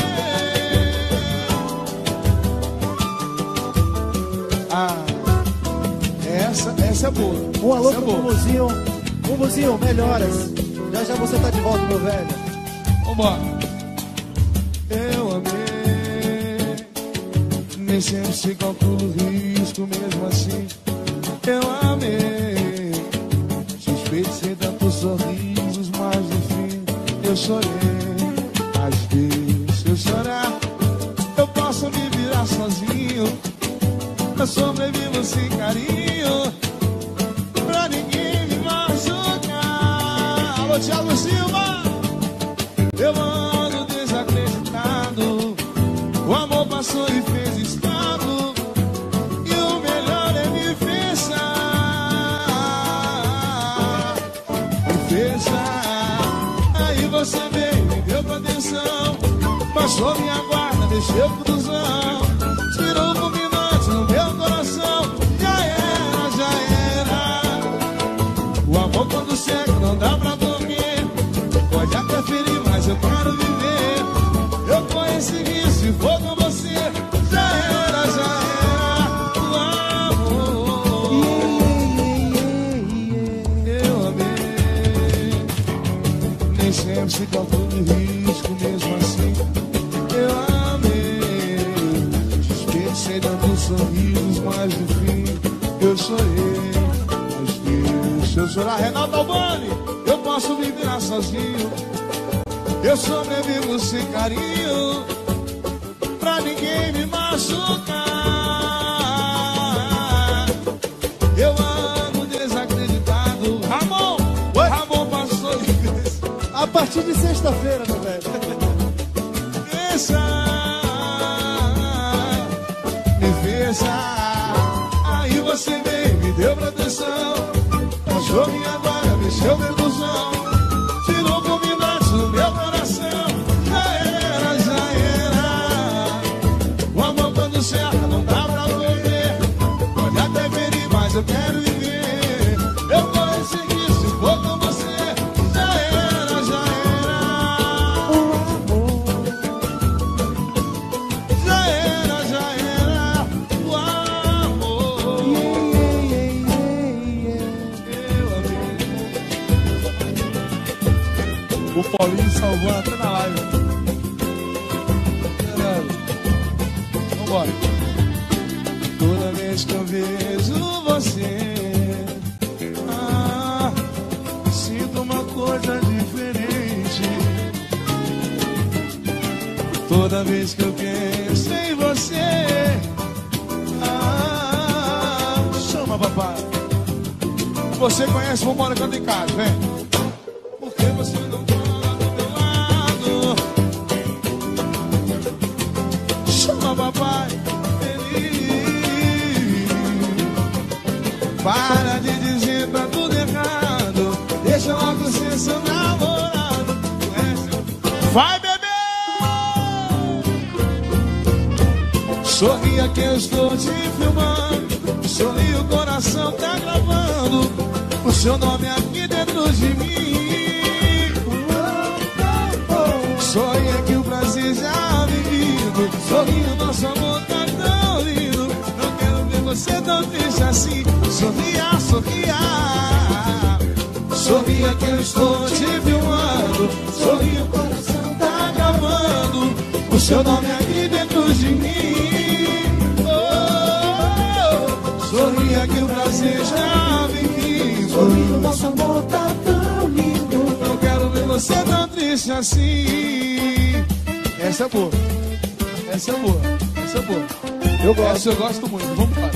Ah, essa é boa. Um alô Essa é pro boa. Luluzinho. Luluzinho, melhoras. Já já você tá de volta, meu velho. Vambora. Eu amei, nem sempre se calcula o risco, mesmo assim. Eu amei, suspeito sem tantos sorrisos, mas no fim eu chorei. Às vezes se eu chorar, eu posso me virar sozinho. Eu sobrevivo sem carinho, pra ninguém me machucar. Alô, Thiago Silva. Eu ando desacreditado, o amor passou e fez estrago, e o melhor é me fechar. Me fechar. Aí você veio, me deu proteção, baixou minha guarda, deixou pro duzão, tirou fulminante no meu se cortou de risco, mesmo assim eu amei. Desperdicei tantos sorrisos, mas no fim eu chorei. Mas deixa eu chorar. Renato Albani, eu posso me virar sozinho, eu sobrevivo sem carinho, pra ninguém me machucar. Eu ando desacreditado. Ramon, oi? Ramon passou de vez. A partir de sexta-feira, meu velho. Me veja. Aí você veio, me deu proteção, achou minha guarda, mexeu meu ilusão, tirou com pedaço do meu coração. Já era. O amor quando cerca não dá pra viver. Pode até ferir, mas eu quero viver. Eu vou seguir se for com você. Já era. O amor. Já era. O amor. Eu amei. O Paulinho salvou até na live. Caralho. Vambora. Toda vez que eu vejo você, sinto uma coisa diferente. Toda vez que eu penso em você, chama papai. Você conhece, vambora, canta em casa, vem. Porque você não cola do meu lado. Chama papai, feliz. Para de dizer tá tudo errado. Deixa logo ser seu namorado. Vai, bebê! Sorria que eu estou te filmando. Sorri, o coração tá gravando o seu nome aqui dentro de mim. Sorria que o prazer já vivido. Sorri, o nosso amor tá tão lindo. Não quero ver você tão triste assim. Sorria. Sorria que eu estou te filmando. Sorri, o coração tá gravando o seu nome aqui dentro de mim. Sorria que o prazer já vivido. Sorrindo, nosso amor tá tão lindo. Não quero ver você tão triste assim. Essa é boa. Eu gosto. Essa eu gosto muito. Vamos lá.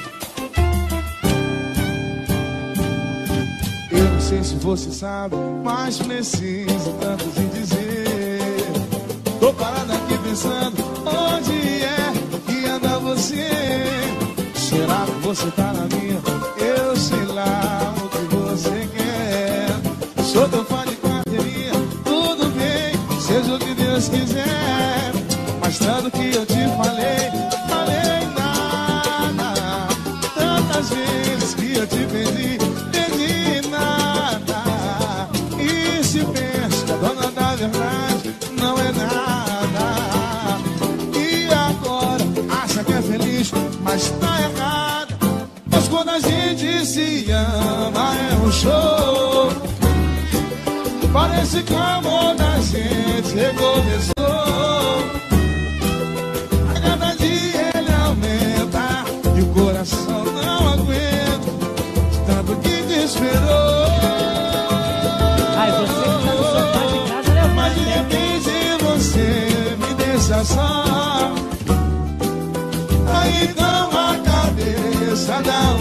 Eu não sei se você sabe, mas preciso tanto te dizer. Tô parado aqui pensando, onde é que anda você? Será que você tá na minha? Eu sei lá o que você quer. Sou teu fã de carteirinha, tudo bem, seja o que Deus quiser. Mas tanto que eu te falei nada. Tantas vezes que eu te pedi nada. E se pensa que a dona da verdade não é nada. E agora acha que é feliz, mas tá errado. Mas quando a gente se ama é um show. Parece que o amor da gente recomeçou. A cada dia ele aumenta e o coração não aguenta tanto que te esperou. Ai, você que tá no sofá de casa, levanta. Mas de repente você me deixa só. Aí então a cabeça dá um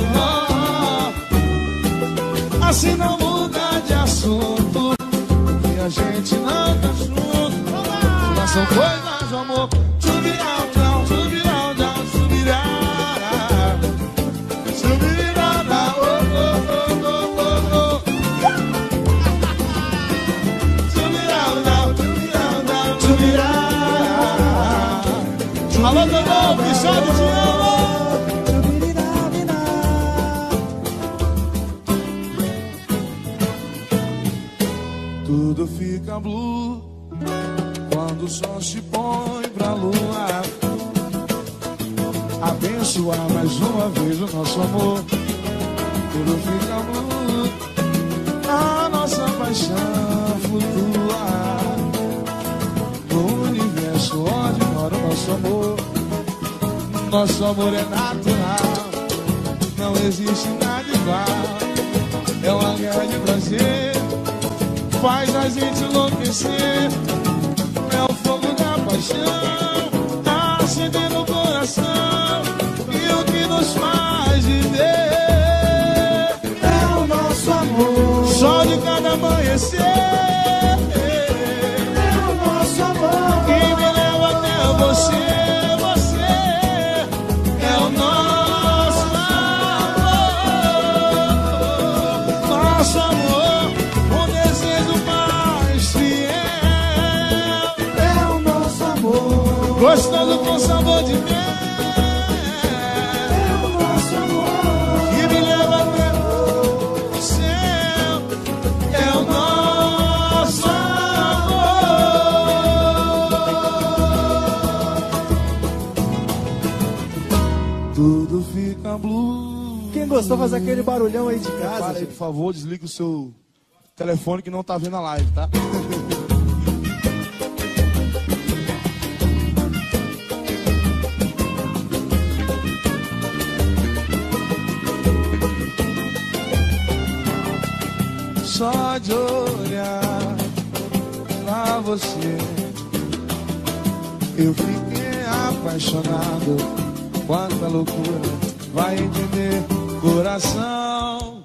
nó. Assim não muda de assunto, porque a gente não tá junto. Não são coisas do amor. Subirá, subirá, subirá. Subirá, oh, oh, oh, oh, oh, oh. Subirá, subirá, subirá. Alô, Dodô, Pichado, te amo. Tudo fica blue quando o sol se põe pra lua. Abençoar mais uma vez o nosso amor. Tudo fica blue, a nossa paixão flutua. Nosso amor é natural, não existe nada igual. É uma guerra de prazer, faz a gente enlouquecer. É o fogo da paixão, acender no coração, e o que nos faz viver É o nosso amor, sol de cada amanhecer. é o nosso amor, Que me leva até você, você é o nosso amor. Nosso amor, o desejo mais fiel. é o nosso amor, Gostoso com sabor de mel. é o nosso amor, Que me leva até o céu. É o nosso amor. Tudo fica blue. Quem gostou, faz aquele barulhão aí de casa. Para aí, gente. por favor, desliga o seu telefone que não tá vendo a live, tá? Só de olhar pra você eu fiquei apaixonado. Quanta loucura, vai entender, coração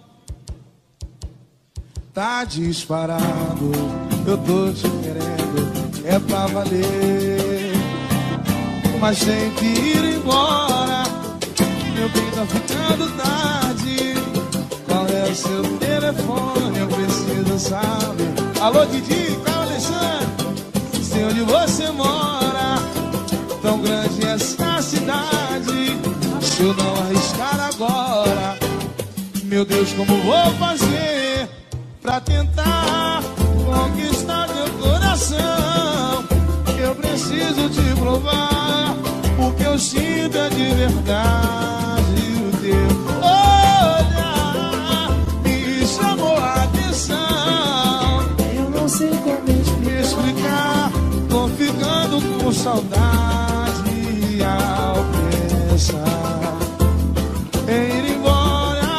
tá disparado. Eu tô te querendo, é pra valer, mas tem que ir embora. Meu bem, tá ficando tarde. Qual é o seu telefone? Eu preciso saber. Alô, Didi, Carlos Alexandre, sei onde você mora. Tão grande essa cidade, se eu não arriscar agora, meu Deus, como vou fazer pra tentar conquistar teu coração? Eu preciso te provar o que eu sinto é de verdade. O teu olhar me chamou a atenção. eu não sei como Me explicar, tô ficando com saudade. Ao pensar em ir embora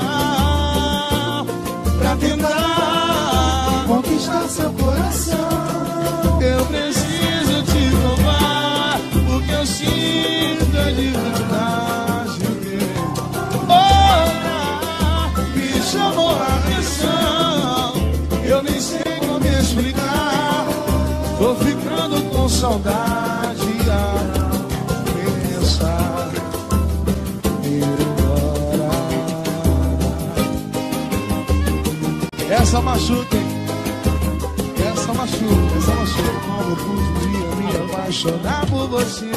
pra tentar conquistar seu coração, eu preciso te provar o que eu sinto é de verdade. Olha, me chamou a atenção, eu nem sei como explicar. Tô ficando com saudade. Essa machuca, hein? Essa machuca, essa machuca. Como eu pude um dia me apaixonar por você,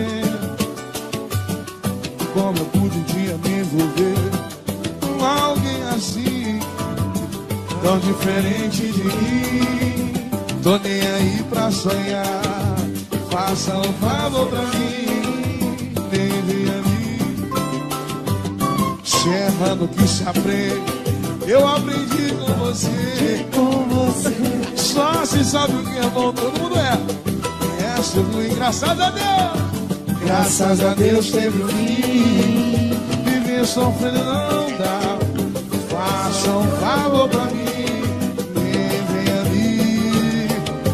como eu pude um dia me envolver com alguém assim, tão diferente de mim. Tô nem aí pra sonhar, faça um favor pra mim, nem venha a mim. Se é errando que se aprende, eu aprendi com você. Só se sabe o que é bom, todo mundo é. É tudo, graças a Deus. Graças a Deus teve um fim. Viver sofrendo não dá. Faça um favor pra mim, nem venha me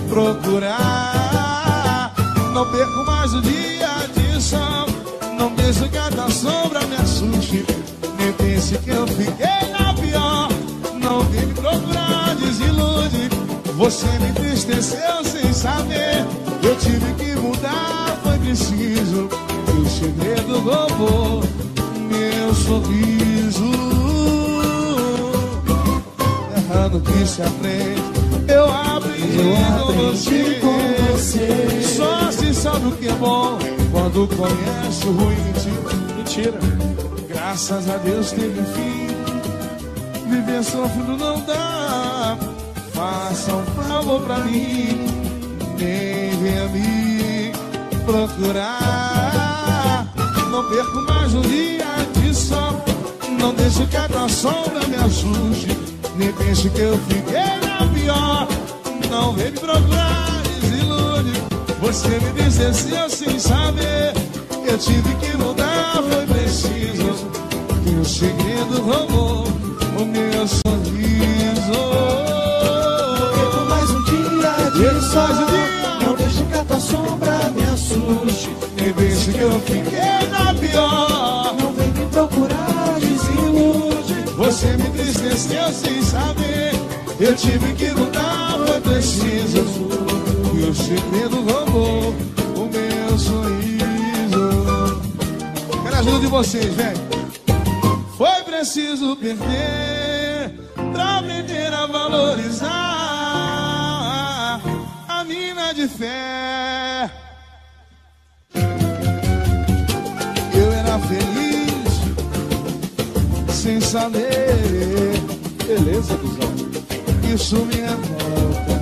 procurar. Não perco mais o dia de sol. Não deixo que a sombra me assuste. Nem pense que eu fiquei na pior. Não vem me procurar, desilude. Você me entristeceu sem saber. Eu tive que mudar, foi preciso. E o segredo roubou meu sorriso. Errando que se aprende, eu aprendi com você. Só se sabe o que é bom quando conhece o ruim. Mentira. Graças a Deus teve fim. Viver sofrendo não dá. Faça um favor pra mim, nem venha me procurar. Não perco mais um dia de sol. Não deixo que a tua sombra me assuste. Nem pense que eu fiquei na pior. Não vem me procurar, desilude. Você me desceu sem saber. Eu tive que mudar, foi preciso. E o segredo roubou o meu sorriso. E por mais um dia de sol, não deixe que a tua sombra me assuste. Nem pense que eu fiquei na pior. Não vem me procurar, desilude. Você me entristeceu sem saber. Eu tive que mudar, foi preciso. E o segredo roubou o meu sorriso. Quero a ajuda de vocês, velho. Foi preciso perder pra aprender a valorizar a mina de fé. Eu era feliz sem saber. Beleza, cuzão. Isso me revolta.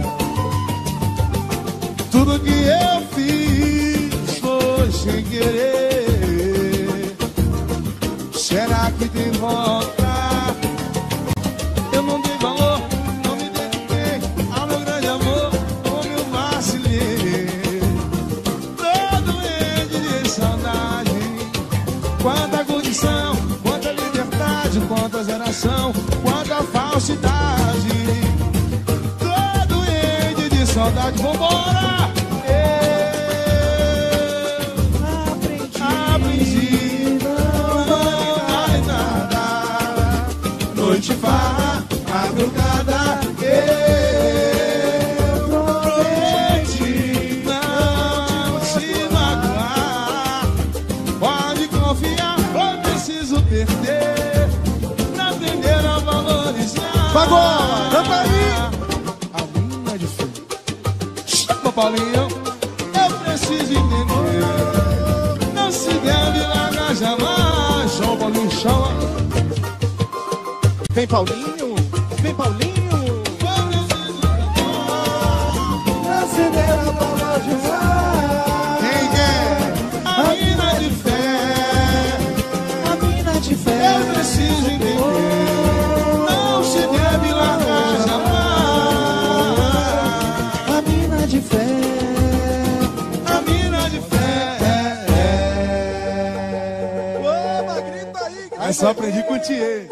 Tudo que eu fiz foi sem querer. Será que tem volta? Eu não dei valor, não me dediquei ao meu grande amor, como eu vacilei. Tô doente de saudade. Quanta condição, quanta liberdade, quanta geração, quanta falsidade. Tô doente de saudade, vambora! Aprendi, não vale nada. Noite farra, madrugada, eu prometi não se magoar. Pode confiar, foi preciso perder pra aprender a valorizar. Pagou, canta aí. A mina de fé. Chama, Paulinho, eu preciso entender. Não se deve largar jamais. Chama, Paulinho, chama. Vem, Paulinho. Vem, Paulinho. Acender a bola de ar. Quem quer? A mina de fé. A mina de fé. Eu preciso entender. Não se deve largar jamais. A mina de fé. A mina de fé. Opa, grita aí. Mas só aprendi com o Thier.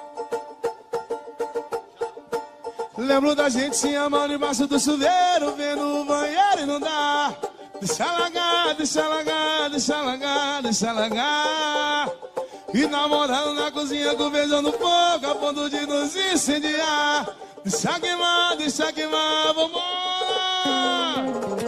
Lembro da gente se amando embaixo do chuveiro, vendo o banheiro e não dá. Deixa largar, deixa largar, deixa largar, deixa largar. E namorando na cozinha com beijão no fogo, a ponto de nos incendiar. Deixa queimar, vambora.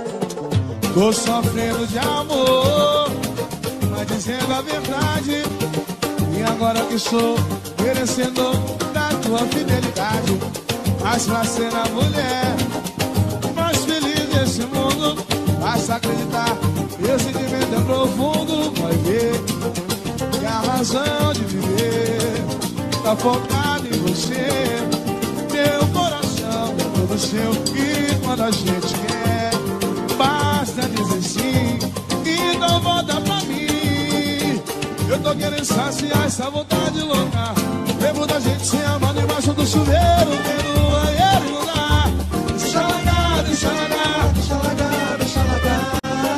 Tô sofrendo de amor, mas dizendo a verdade. E agora que estou merecendo da tua fidelidade. Mas pra ser a mulher mais feliz desse mundo, basta acreditar, meu sentimento é profundo. Vai ver que a razão de viver tá focada em você. Meu coração é todo seu. E quando a gente quer, basta dizer sim. Então volta pra mim. Eu tô querendo saciar essa vontade louca. Lembro da gente se amando embaixo do chuveiro, vendo o banheiro não dá. Deixa largar, deixa largar, deixa largar, deixa largar.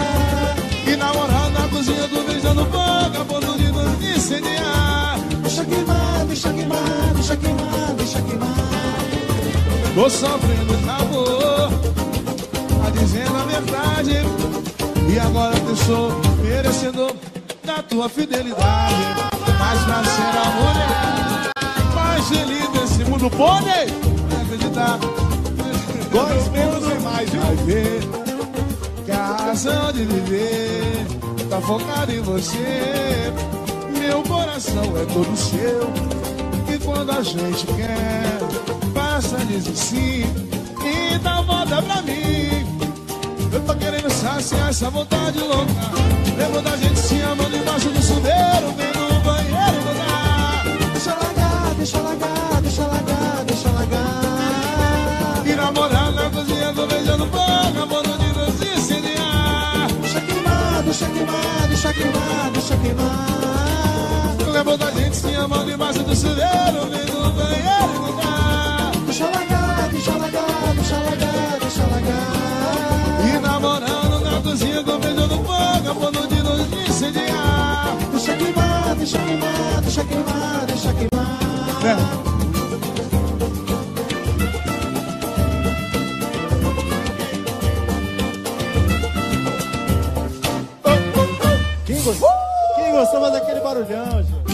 E namorando na cozinha do beijando boca, a ponto de nos incendiar. Deixa queimar, deixa queimar, deixa queimar, deixa queimar. Tô sofrendo de amor, tá dizendo a verdade. E agora que eu sou merecedor da tua fidelidade. Mas pra ser a mulher mais feliz desse mundo, pode acreditar. Dois menos e mais, viu? Vai ver que a razão de viver tá focada em você. Meu coração é todo seu. E quando a gente quer, basta dizer sim. Então volta pra mim. Eu tô querendo saciar essa vontade louca. Lembro da gente se amando embaixo do chuveiro, vendo o banheiro não dá. Deixa largar, deixa largar, deixa largar, deixa largar. E namorando na cozinha, tô beijando boca, a ponto de nos incendiar. Deixa queimar, deixa queimar, deixa queimar, deixa queimar. Lembro da gente se amando embaixo do chuveiro, vendo o banheiro não dá. Deixa largar, deixa largar, deixa largar, deixa largar. E namorando na cozinha, tô beijando boca, a ponto de nos incendiar. só faz aquele barulhão, gente.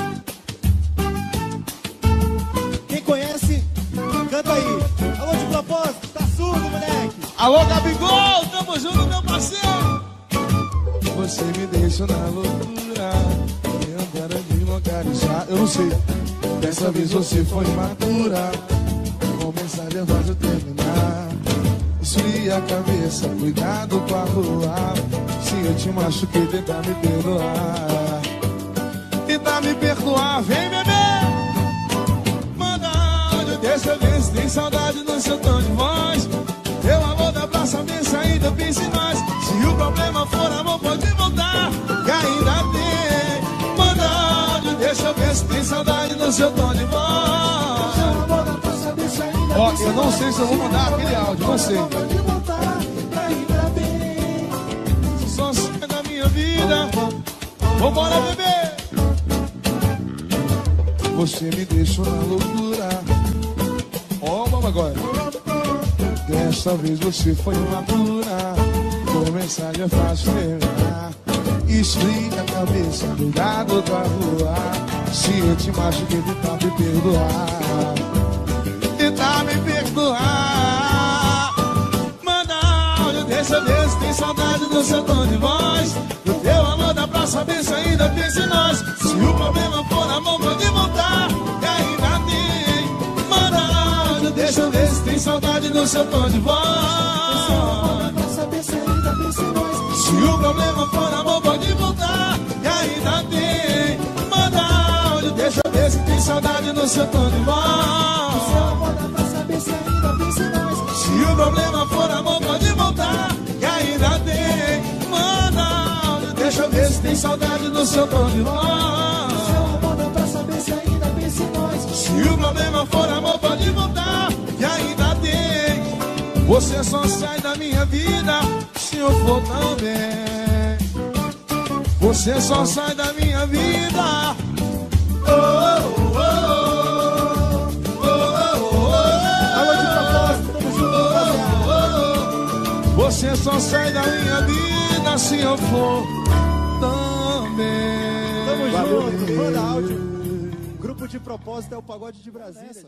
Quem conhece, canta aí. Alô, de propósito, tá surdo, moleque? Alô, Gabigol, tamo junto, meu parceiro. Você me deixa na loucura, tentando me localizar. Eu não sei, dessa vez você foi madura. Com mensagem faz eu terminar. Esfria a cabeça, cuidado com a rua. Se eu te machuquei, tenta me perdoar. Tenta me perdoar, vem beber. Manda áudio, deixa eu ver se tem saudade no seu tom de voz. Eu amor dá pra saber se ainda pensa em nós. Se o problema for amor, pode voltar, que ainda tem. Manda áudio, deixa eu ver se tem saudade no seu tom de voz. Ó, eu não sei se eu vou mandar aquele áudio, não sei. Só sai da minha vida. Vambora, bebê. Você me deixou na loucura. Ó, vamos agora. Desta vez você foi madura. Com mensagem é fácil terminar. Esfria a cabeça, cuidado com a rua. Se eu te machuquei, tentar me perdoar. Tentar me perdoar. Manda áudio, deixa eu ver se tem saudade do seu tom de voz. Do teu amor dá pra saber se ainda pensa em nós. Se o problema for amor, pode voltar, que ainda tem. Manda áudio, deixa eu ver se tem saudade do seu tom de voz. Se o problema for amor, pode voltar, que ainda tem. Manda áudio, deixa eu ver se tem saudade no seu tom de voz. Se o problema for amor, pode voltar, que ainda tem. Manda áudio, deixa eu ver se tem saudade no seu tom de voz. Se o problema for amor, pode voltar, que ainda tem. Você só sai da minha vida se eu for também. Você só sai da minha vida. Oh, oh, oh. Você só sai da minha vida se eu for também. Tamo junto, manda áudio. Grupo de propósito é o Pagode de Brasília.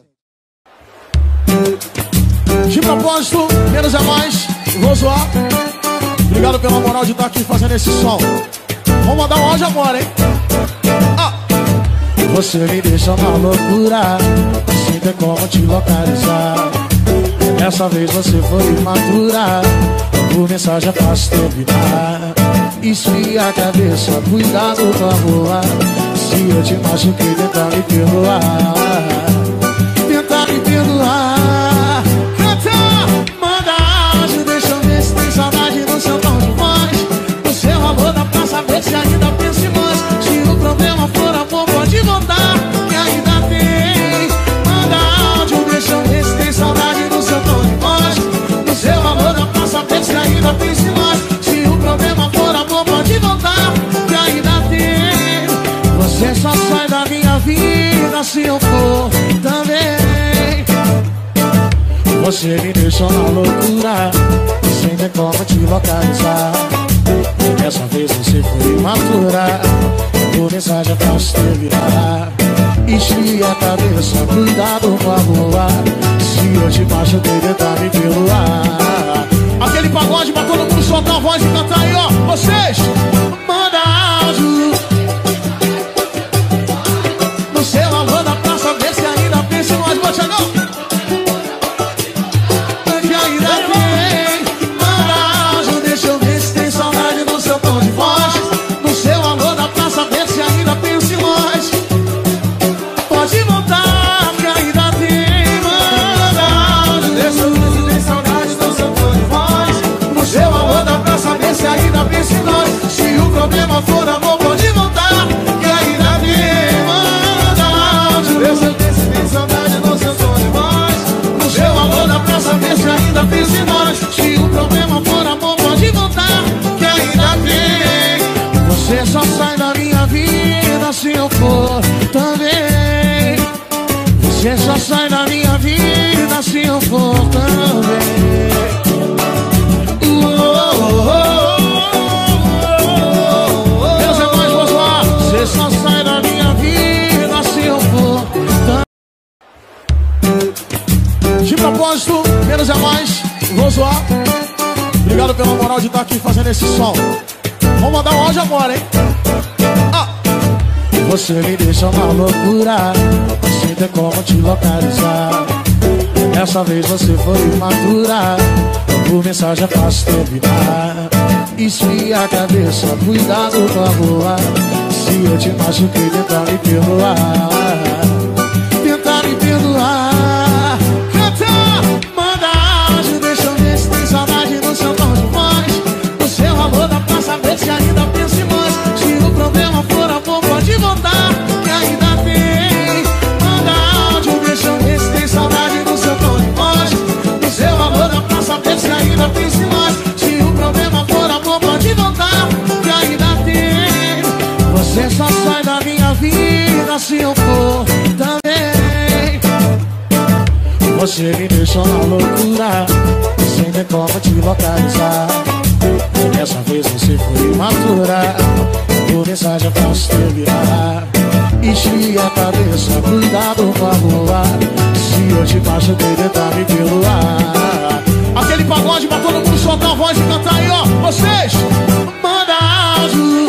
De propósito, menos é mais. Vou zoar. Obrigado pela moral de estar aqui fazendo esse som. Vamos mandar um áudio agora, hein? Ah. Você me deixa na loucura, sem ter como te localizar. Dessa vez você foi imatura. Por mensagem é fácil terminar. Esfria a cabeça, cuidado com a rua. Se eu te machuquei, tentar me perdoar. Tentar me perdoar. Canta, manda áudio, deixa eu ver se tem saudade no seu tom de voz. No seu amor dá pra saber se ainda pensa em nós. Se o problema for amor, pode voltar, que ainda tem. Manda áudio, deixa eu ver se tem saudade no seu tom de voz. No seu amor dá pra saber se ainda pensa em nós. Se o problema for amor, pode voltar, que ainda tem. Você só sai da minha vida se eu for também. Você me deixou na loucura, sem ter como te localizar. Dessa vez você foi imatura. Por mensagem pra se terminar. Esfria a cabeça, cuidado com a rua. Se eu te machuquei, tentar me perdoar. Aquele pagode pra todo mundo soltar a voz e cantar aí, ó. Vocês, manda áudio. No seu alô dá pra saber se ainda pensa em nós, bote a mão. Que ainda tem. Manda áudio, deixa eu ver se tem saudade no seu tom de voz. No seu alô dá pra saber se ainda pensa em nós. Pode voltar, que ainda tem. Manda áudio, deixa eu ver se tem saudade no seu tom de voz. No seu alô dá pra saber se ainda pensa em nós. Se o problema for amor, pode voltar, que ainda tem. Manda áudio, deixa eu ver se tem saudade no seu tom de voz. No seu alô dá pra saber se ainda pensa em nós. Se o problema for amor, pode voltar, que ainda tem. Você só sai da minha vida se eu for também. Você só sai da minha vida se eu for também. Deus é mais, vou zoar. Você só De propósito, menos é mais. Vou zoar. Obrigado pela moral de estar aqui fazendo esse som. Vamos mandar um áudio agora, hein? Você me deixa uma loucura, sem ter como te localizar. Dessa vez você foi imatura, por mensagem é fácil terminar. Esfria a cabeça, cuidado com a rua. Se eu te machuquei, tenta me perdoar. Tenta me perdoar. Canta, manda áudio, deixa eu ver se tem saudade no seu tom de voz. No seu amor dá pra saber se ainda pensa em nós. Se o problema for amor, pode voltar, que ainda tem. Manda áudio, deixa eu ver se tem saudade no seu tom de voz. No seu amor dá pra saber se ainda pensa em nós. Se o problema for amor, pode voltar, que ainda tem. Você só sai da minha vida se eu for também. Você me deixou na loucura, sem ter como te localizar. Dessa vez você foi imatura, por mensagem é fácil terminar. Esfria a cabeça, cuidado com a rua. Se eu te machuquei, tenta me perdoar. Aquele pagode pra todo mundo soltar a voz e cantar aí, ó. Vocês, manda áudio.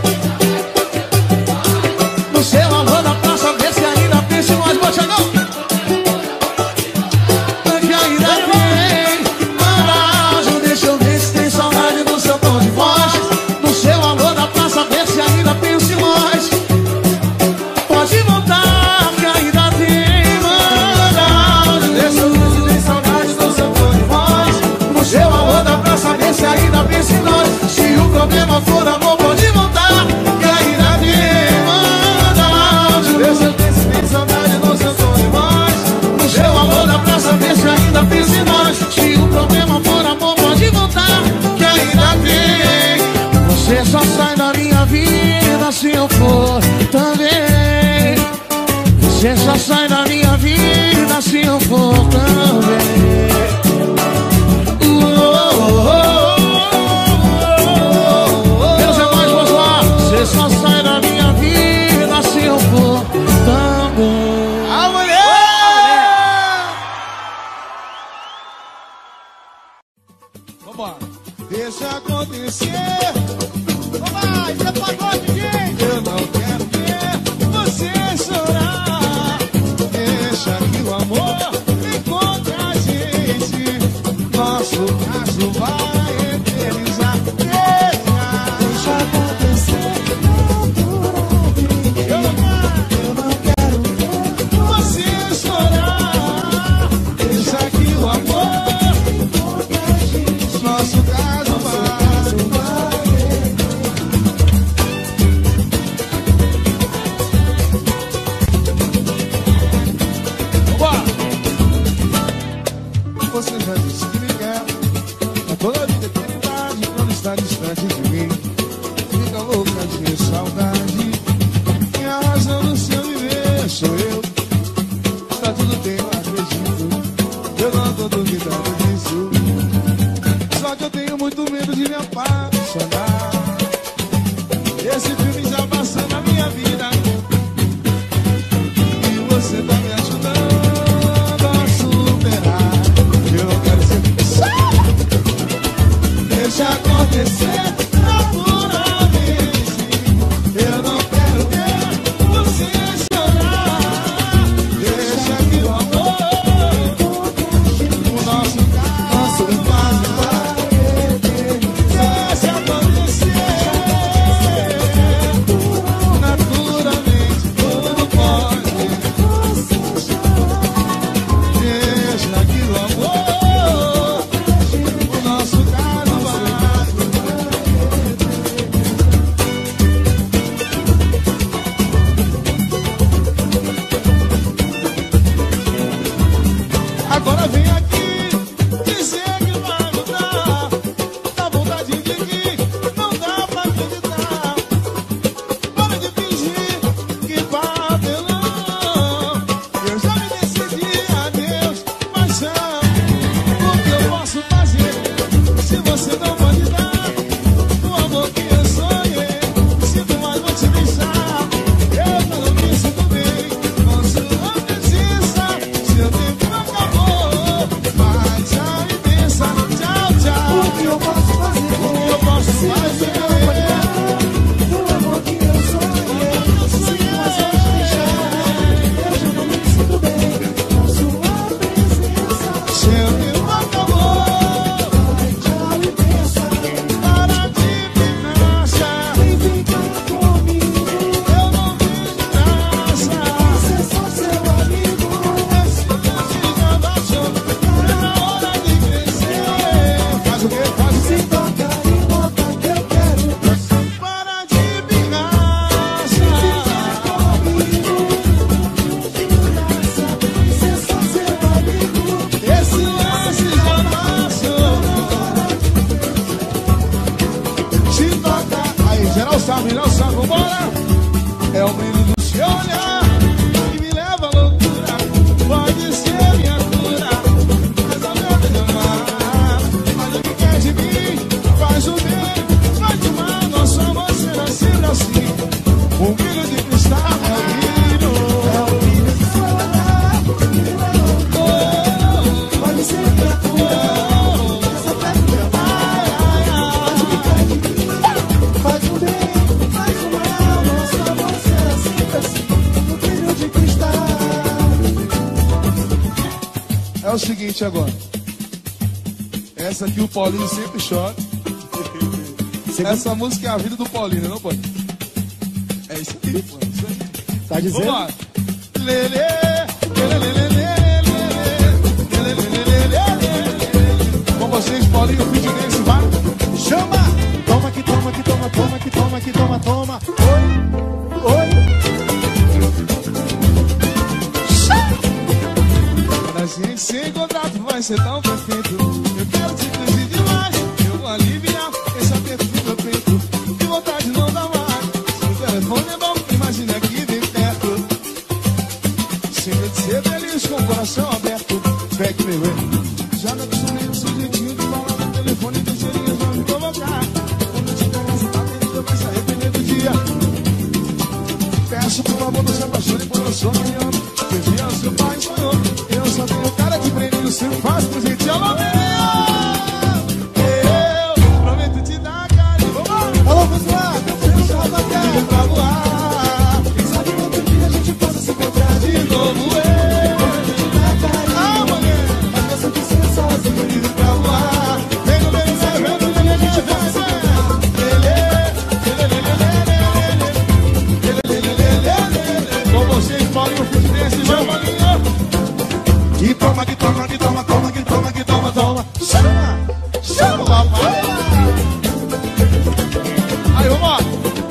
No seu amor dá pra saber se ainda pensa em nós, bote não. Que ainda tem. Manda áudio, deixa eu ver se tem saudade do seu tom de voz. No seu amor dá pra saber se ainda pensa em nós. Pode voltar, que ainda tem. Manda áudio, deixa eu ver se tem saudade do seu tom de voz. No seu amor dá pra saber se ainda pensa em nós. Se o problema for amor, pode voltar, que ainda tem. Deixa eu ver se tem saudade no seu tom de voz. No seu amor dá pra saber se ainda pensa em nós. Se o problema for amor, pode voltar, que ainda tem. Você só sai da minha vida se eu for também. Você só sai da minha vida se eu for também. Deus é mais, vamos lá. Você só sai da minha vida se eu for também. A mulher! Vambora. Deixa acontecer. Vai, isso é pagode, gente. Eu não quero ver você chorar. Deixa que o amor encontre a gente. Nosso caso vai eternizar. Deixa acontecer. Eu não quero ver você chorar. Deixa que o amor encontre a gente. Nosso caso vai. Você já disse que me quer. A toda a vida eternidade, quando está distante de mim, fica louca de minha saudade. E a razão do seu viver sou eu. Está tudo bem, eu acredito. Eu não tô duvidando disso. Só que eu tenho muito medo de me apaixonar. Esse filme já passou na minha vida. E você tá me ajudando a superar. Eu não quero ser. Deixa acontecer naturalmente. Eu não quero ver você chorar. Deixa que o amor, o nosso caso vai. Deixa acontecer naturalmente. Tudo pode. Deixa que o amor, o nosso caso vai. Agora vem aqui dizer que vai mudar. Dá vontade de rir, não dá pra acreditar. Para de fingir que vai apelão. Eu já me decidi, adeus, paixão. O que eu posso fazer se você não pode dar o amor que eu sonhei? Sinto, mas vou te deixar. Eu não me sinto bem com sua presença. Seu tempo acabou. É o seguinte agora. Essa aqui o Paulinho sempre chora. Essa música é a vida do Paulinho, não pode? É isso aí, pô. Isso aí. Tá dizendo? Vamos lá. Lelê, lelê, lelê, lelê, lelê, lelê. Com vocês, Paulinho Fitness, vai. Chama! Toma que toma, que toma, toma, que toma, que toma, toma. Oi, oi. Quando a gente se encontrar, tu vai ser tão perfeito. Eu quero te conhecer demais. Eu vou aliviar esse aperto do meu peito. Que vontade não dá mais. Se o telefone é bom, imagina aqui bem perto. Sempre de ser feliz com o coração aberto. Back me way. Já me acostumei no seu jeitinho de falar no telefone. Besteirinhas vão me provocar. Quando eu te pegar essa bateria, vai se arrepender do dia. Peço por favor, não se apaixone por eu sou mariano. Devia o seu pai sonhou. Eu só tenho cara de prêmio. Se faz pro gente, alô, eu prometo te dar carinho. Vamos lá! Alô, pessoal, eu sou o rapaziada. Pra voar. Quem sabe no outro dia a gente possa se encontrar De novo Ah, mulher, mas eu sempre sei sozinho. livre pra voar. Vem no meu vem no meu a gente vai ser. Com vocês, Paulinho Fitness, vai, Paulinho. Que toma, que toma, que toma, toma, que toma, que toma, toma. Chama! Chama o papai. Aí, vamos lá.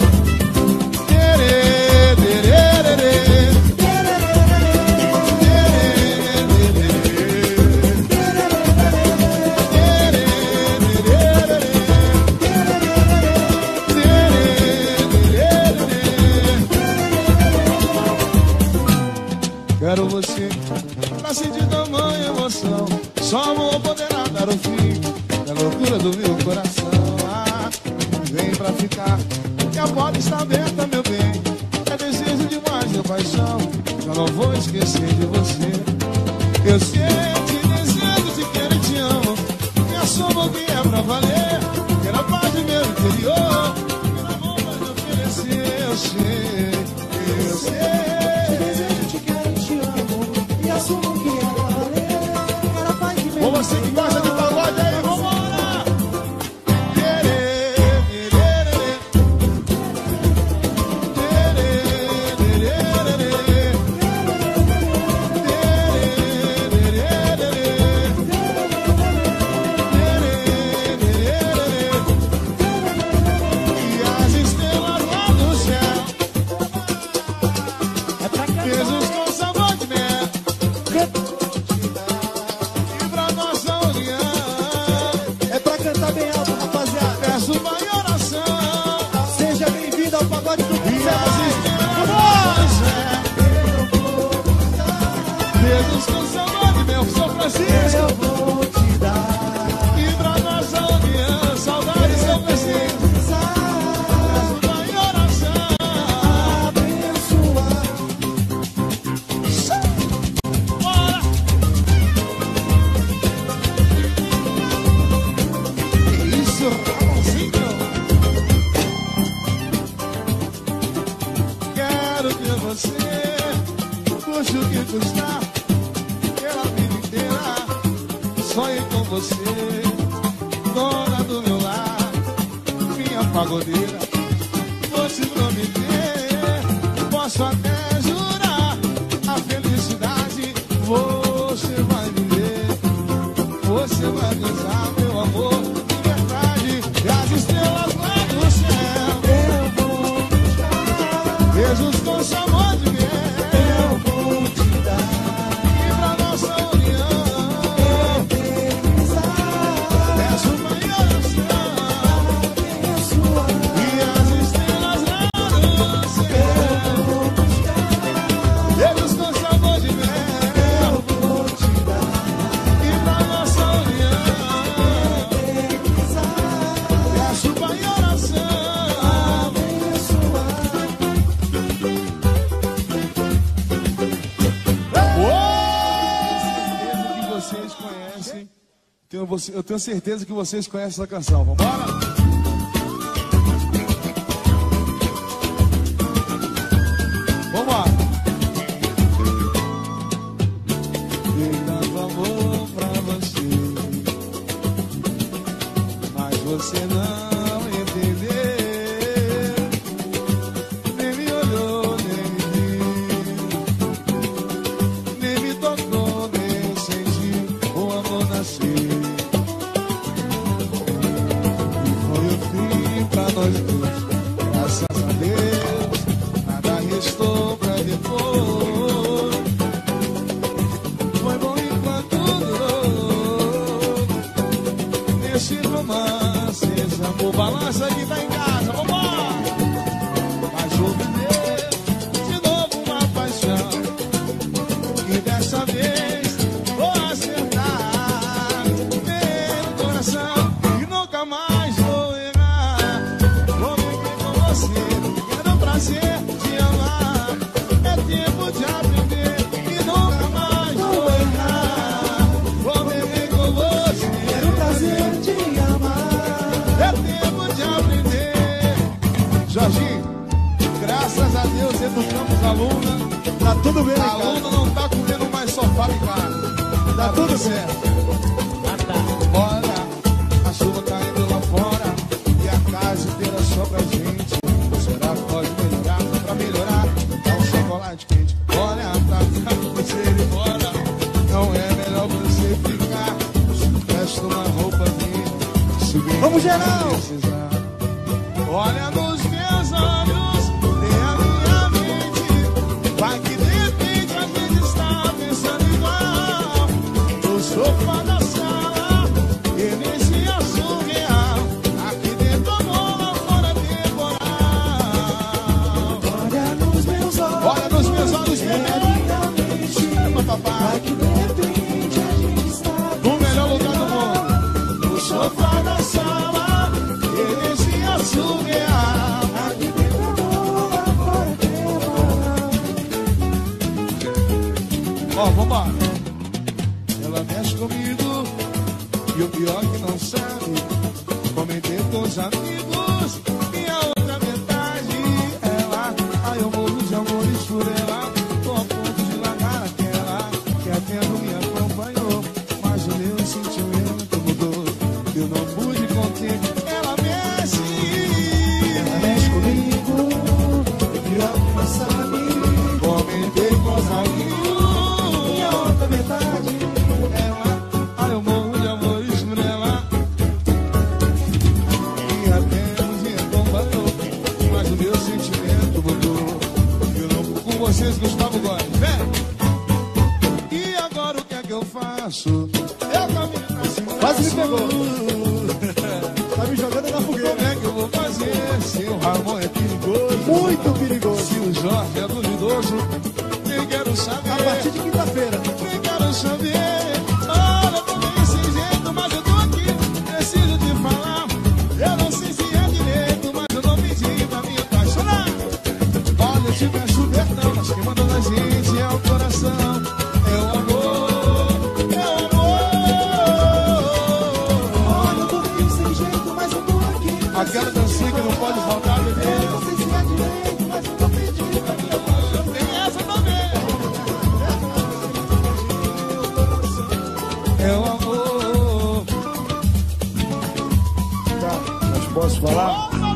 Quero você pra sentir tamanha emoção. Só vou poder dar o fim da loucura do meu coração. Ah, vem pra ficar, que a porta está aberta, meu bem. É desejo demais, meu paixão. Já não vou esquecer de você. Eu sei, te desejo, te quero e te amo. Me assumo que é pra valer. Quero a paz do meu interior. Quero amor pra te oferecer. Eu sei, eu sei. Com você que gosta de pagode aí, vambora! E as estrelas lá do céu, beijos com sabor de mel. E pra nossa união, É pra cantar bem alto, rapaziada. peço uma oração. Seja bem-vindo ao Pagode do E Pincel. as estrelas lá do céu, beijos com sabor de mel. São Francisco. Eu vou te dar. E pra nossa união, saudade São Francisco. Peço uma oração. Abençoar. Bora! Que isso, Ramonzinho? Quero ter você, custe o que custar, pela vida inteira. Sonhei com você, dona do meu lar, minha pagodeira. Vou te prometer, posso até jurar, a felicidade você vai viver. Você vai gozar, meu amor, liberdade. E as estrelas lá do céu, Eu vou te dar. beijos com sabor de mel. Eu vou te dar. E pra nossa união, peço uma oração. Abençoar. E as estrelas lá do céu, beijos com sabor de mel. Eu vou te dar. E pra nossa união, peço uma oração. Que vocês conhecem. Eu tenho certeza que vocês conhecem essa canção. Vambora? Vamos lá. Tem tanto amor você não entendeu. Nem me olhou, nem me viu, nem me tocou, nem sentiu o amor nascer. E foi o fim pra nós dois, graças a Deus, nada restou pra depois. Foi bom enquanto durou. Nesse romance, esse amor balança que tá em casa, vambora! Mas vou viver de novo uma paixão, e dessa vez vou acertar meu coração, e nunca mais vou errar. Vou viver com você, quero o prazer de amar. É tempo de aprender e nunca mais vou errar. Vou viver com você, quero o prazer de amar. É tempo de aprender. Jorginho, graças a Deus educamos a aluna. Tá tudo bem, A cara. aluna não tá comendo mais sofá em casa. Tá tudo certo. Olha, a chuva caindo lá fora e a casa inteira só pra gente. Será que pode melhorar? Pra melhorar, dá um chocolate quente. Olha, pra você ir embora, não é melhor você ficar. Veste uma roupa minha, se bem Vamos, que geral! precisar. Olha nos meus olhos, tem a minha mente. Vai que de repente a gente está pensando igual. No sofá da sala, e nesse azul real. Aqui dentro amor, lá fora temporal. Olha nos meus olhos, Olha nos meus olhos, meu papai. vai que de repente a gente está No melhor lugar do mundo. No sofá da sala, e nesse azul real. aqui dentro amor, lá fora temporal. Ó, vambora. Ela mexe comigo e o pior que não sabe. Comentei com os amigos e a outra metade ela. Ai, eu morro de amores por ela. Tô a ponto de largar aquela que atendo me acompanhou. Mas o meu sentimento mudou. Eu não pude conter. Ela mexe. Ela mexe comigo, o pior que não sabe. Comentei com os amigos. E a outra metade, Ela, ai, eu morro de amores por ela. E até me acompanhou, mas o meu sentimento mudou. Eu não vou com vocês, Gustavo Góes. Vem! E agora o que é que eu faço? Eu caminho assim. Quase me pegou. Tá me jogando na fogueira. Como é que eu vou fazer se o Ramon é perigoso? Muito perigoso. Se o Jorge é duvidoso, nem quero saber. A partir de quinta-feira. Nem quero saber. Olha, tô desse jeito, mas eu tô aqui. Preciso te falar. Eu não sei se é direito, mas eu não pedi pra me apaixonar. Olha, eu te peço perdão, mas quem manda na gente é o coração. É o amor, é o amor. olha, eu tô aqui sem jeito, mas eu tô aqui. Aquela dancinha que não pode faltar, bebê. Eu não sei se é direito, mas eu não pedi pra me apaixonar. Tem essa também. É o amor. Tá, mas posso falar?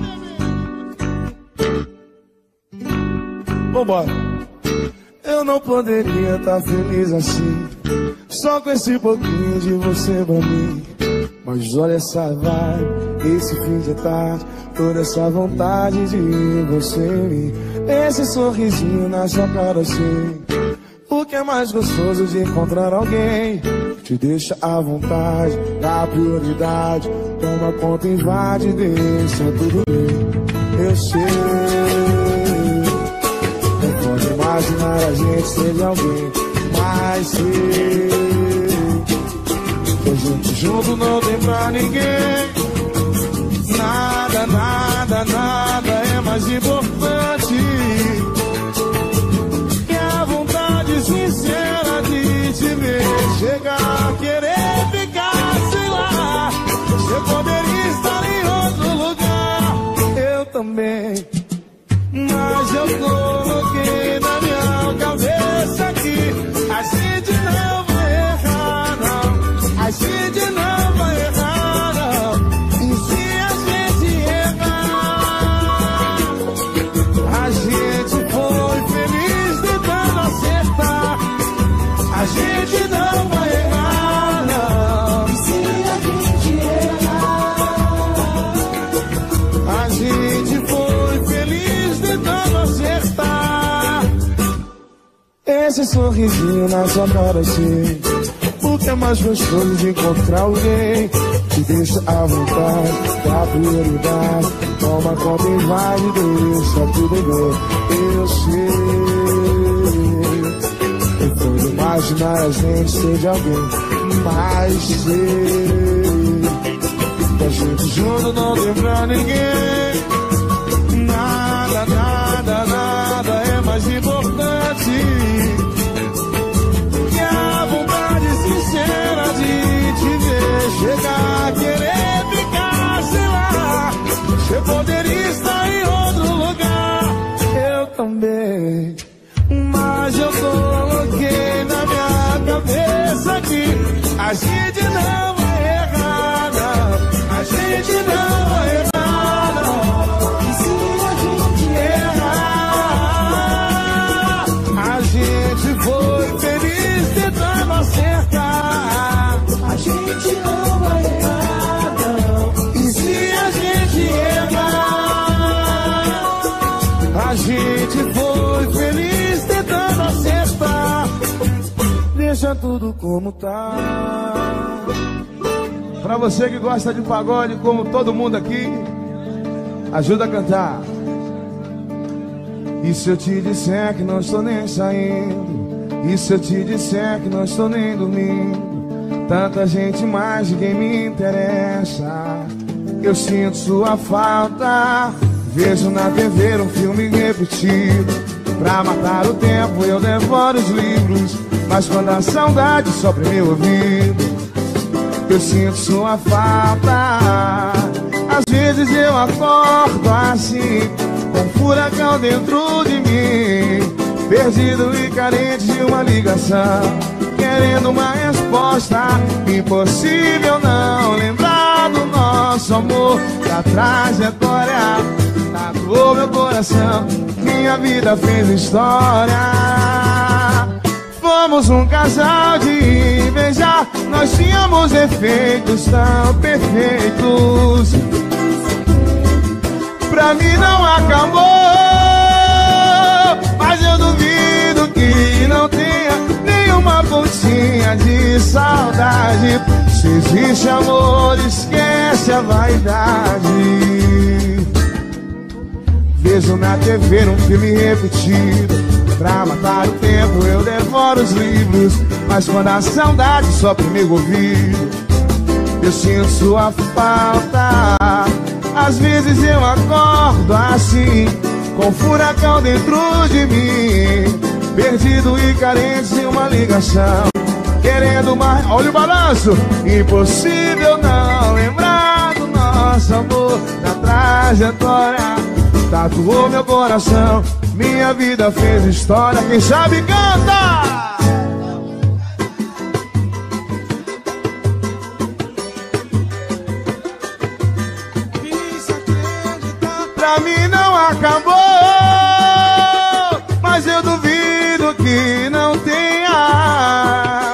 Vambora. Eu não poderia estar feliz assim, só com esse pouquinho de você pra mim. Mas olha essa vibe, esse fim de tarde, toda essa vontade de você vir. Esse sorrisinho na sua cara assim. O que é mais gostoso de encontrar alguém te deixa à vontade, dá prioridade, toma conta, invade, deixa tudo bem. Eu sei, não pode imaginar a gente ser alguém, mas sei que a gente junto não tem pra ninguém. Nada, nada, nada é mais importante que a vontade sincera de te ver. Chegar a querer ficar, sei lá, você poderia estar em outro lugar. Eu também, mas eu coloquei na minha cabeça que a gente não vai errar, não. A gente não vai errar, não. E se esse sorrisinho na sua cara assim. O que é mais gostoso de encontrar alguém que deixa à vontade, dá prioridade, toma conta e vai de deixa tudo bem. Eu sei, eu tô imaginar a gente ser de alguém, mas sei que a gente junto não tem pra ninguém. Nada, nada, nada é mais importante que a vontade sincera de te ver chegar, querer ficar, sei lá. Você poderia estar em outro lugar, eu também, mas eu coloquei na minha cabeça que a gente não vai errar, não. A gente não vai errar. Foi feliz tentando acertar. A gente não vai errar, não. E se a gente errar, a gente foi feliz tentando acertar. Deixa tudo como tá. Pra você que gosta de pagode, como todo mundo aqui, ajuda a cantar. E se eu te disser que não estou nem saindo? E se eu te disser que não estou nem dormindo? Tanta gente, mas ninguém me interessa. Eu sinto sua falta. Vejo na TV um filme repetido. Pra matar o tempo eu devoro os livros, mas quando a saudade sopra em meu ouvido, eu sinto sua falta. Às vezes eu acordo assim, com um furacão dentro de mim, perdido e carente de uma ligação, querendo uma resposta. Impossível não lembrar do nosso amor, da trajetória, tatuou meu coração, minha vida fez história. Fomos um casal de inveja, nós tínhamos efeitos tão perfeitos. Pra mim não acabou, mas eu duvido que não tenha nenhuma pontinha de saudade. Se existe amor, esquece a vaidade. Vejo na TV um filme repetido. Pra matar o tempo eu devoro os livros, mas quando a saudade sopra em meu ouvido, eu sinto sua falta. Às vezes eu acordo assim, com um furacão dentro de mim, perdido e carente de uma ligação, querendo mais. Olha o balanço! Impossível não lembrar do nosso amor, da trajetória, tatuou meu coração, minha vida fez história. Quem sabe canta! Pra mim não acabou, mas eu duvido que não tenha.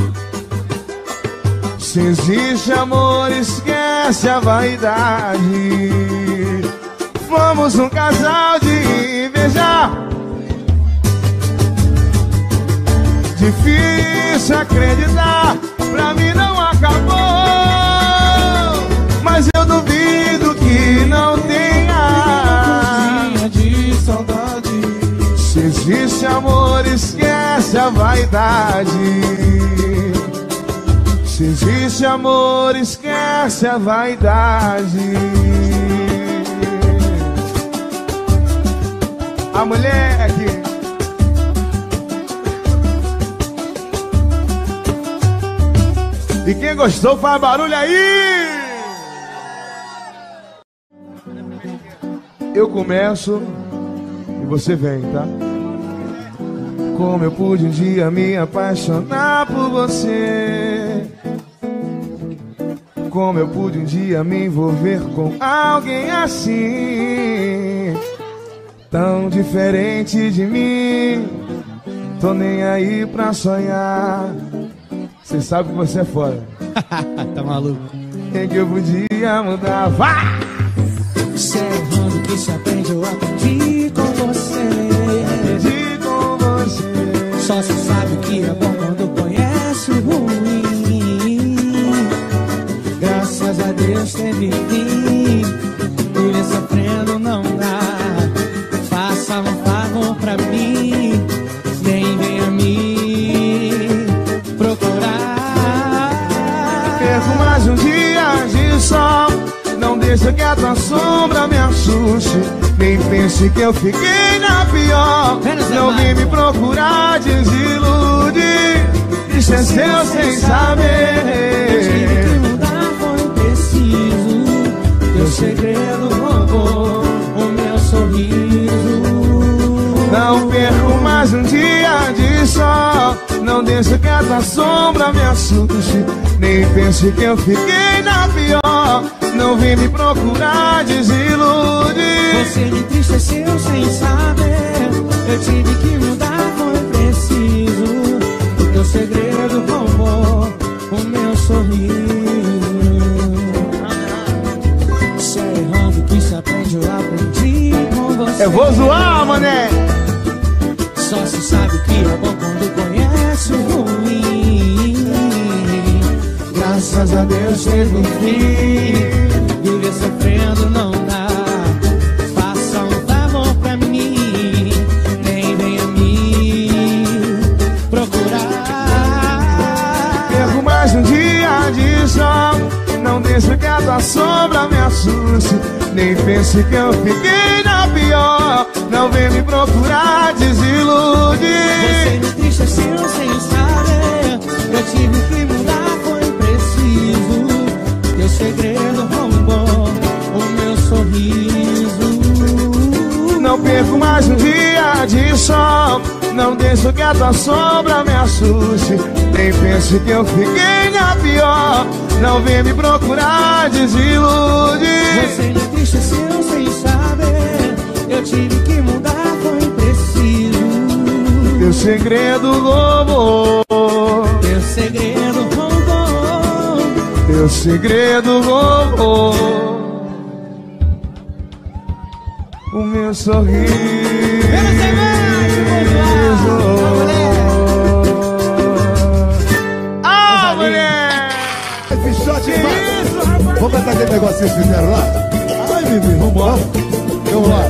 Se existe amor, esquece a vaidade. Fomos um casal de inveja, difícil acreditar. Pra mim não acabou, mas eu duvido que não tenha de saudade. Se existe amor, esquece a vaidade. Se existe amor, esquece a vaidade. A mulher aqui. E quem gostou faz barulho aí. Eu começo e você vem, tá? Como eu pude um dia me apaixonar por você, como eu pude um dia me envolver com alguém assim, tão diferente de mim. Tô nem aí pra sonhar. Cê sabe que você é foda. Tá maluco? É que eu podia mudar. Vá! Você é errando que se aprende, eu aprendi com você. Aprendi com você. Só Só se sabe que é bom quando conhece o ruim. Graças a Deus teve fim. Viver sofrendo não dá. Faça um favor pra mim, nem venha me procurar. Perco mais um dia de sol, não deixa que a tua sombra me assuste. Nem pense que eu fiquei na pior. Não vem me procurar, desilude. Esqueceu sem saber. Eu tive que mudar, foi preciso. Teu segredo roubou o meu sorriso. Não perco mais um dia de sol, não deixa que a tua sombra me assuste. Nem pense que eu fiquei na pior. Não vem me procurar, desilude. Você me entristeceu sem saber. Eu tive que mudar, foi preciso. O teu segredo roubou o meu sorriso. Se é errando que se aprende, eu aprendi com você. Eu vou zoar, mané. Só se sabe que é bom quando conhece o ruim. Graças a Deus teve um fim. Viver sofrendo não dá. Faça um favor pra mim, nem venha me procurar. Perco mais um dia de sol, não deixa que a tua sombra me assuste. Nem pense que eu fiquei na pior. Não vem me procurar, desilude. Você me entristeceu sem saber. Eu tive que mudar, foi preciso. Teu segredo roubou o meu sorriso. Não perco mais um dia de sol, não deixo que a tua sombra me assuste. Nem pense que eu fiquei na pior. Não vem me procurar, desilude. Você me entristeceu sem saber. Eu tive que mudar, foi preciso. Teu segredo roubou. Teu segredo roubou. Teu segredo roubou o meu sorriso. Ah, mulher! Esse shot vamos cantar aquele negocinho que fizeram lá? Ai, Bibi, vambora. Eu vou lá.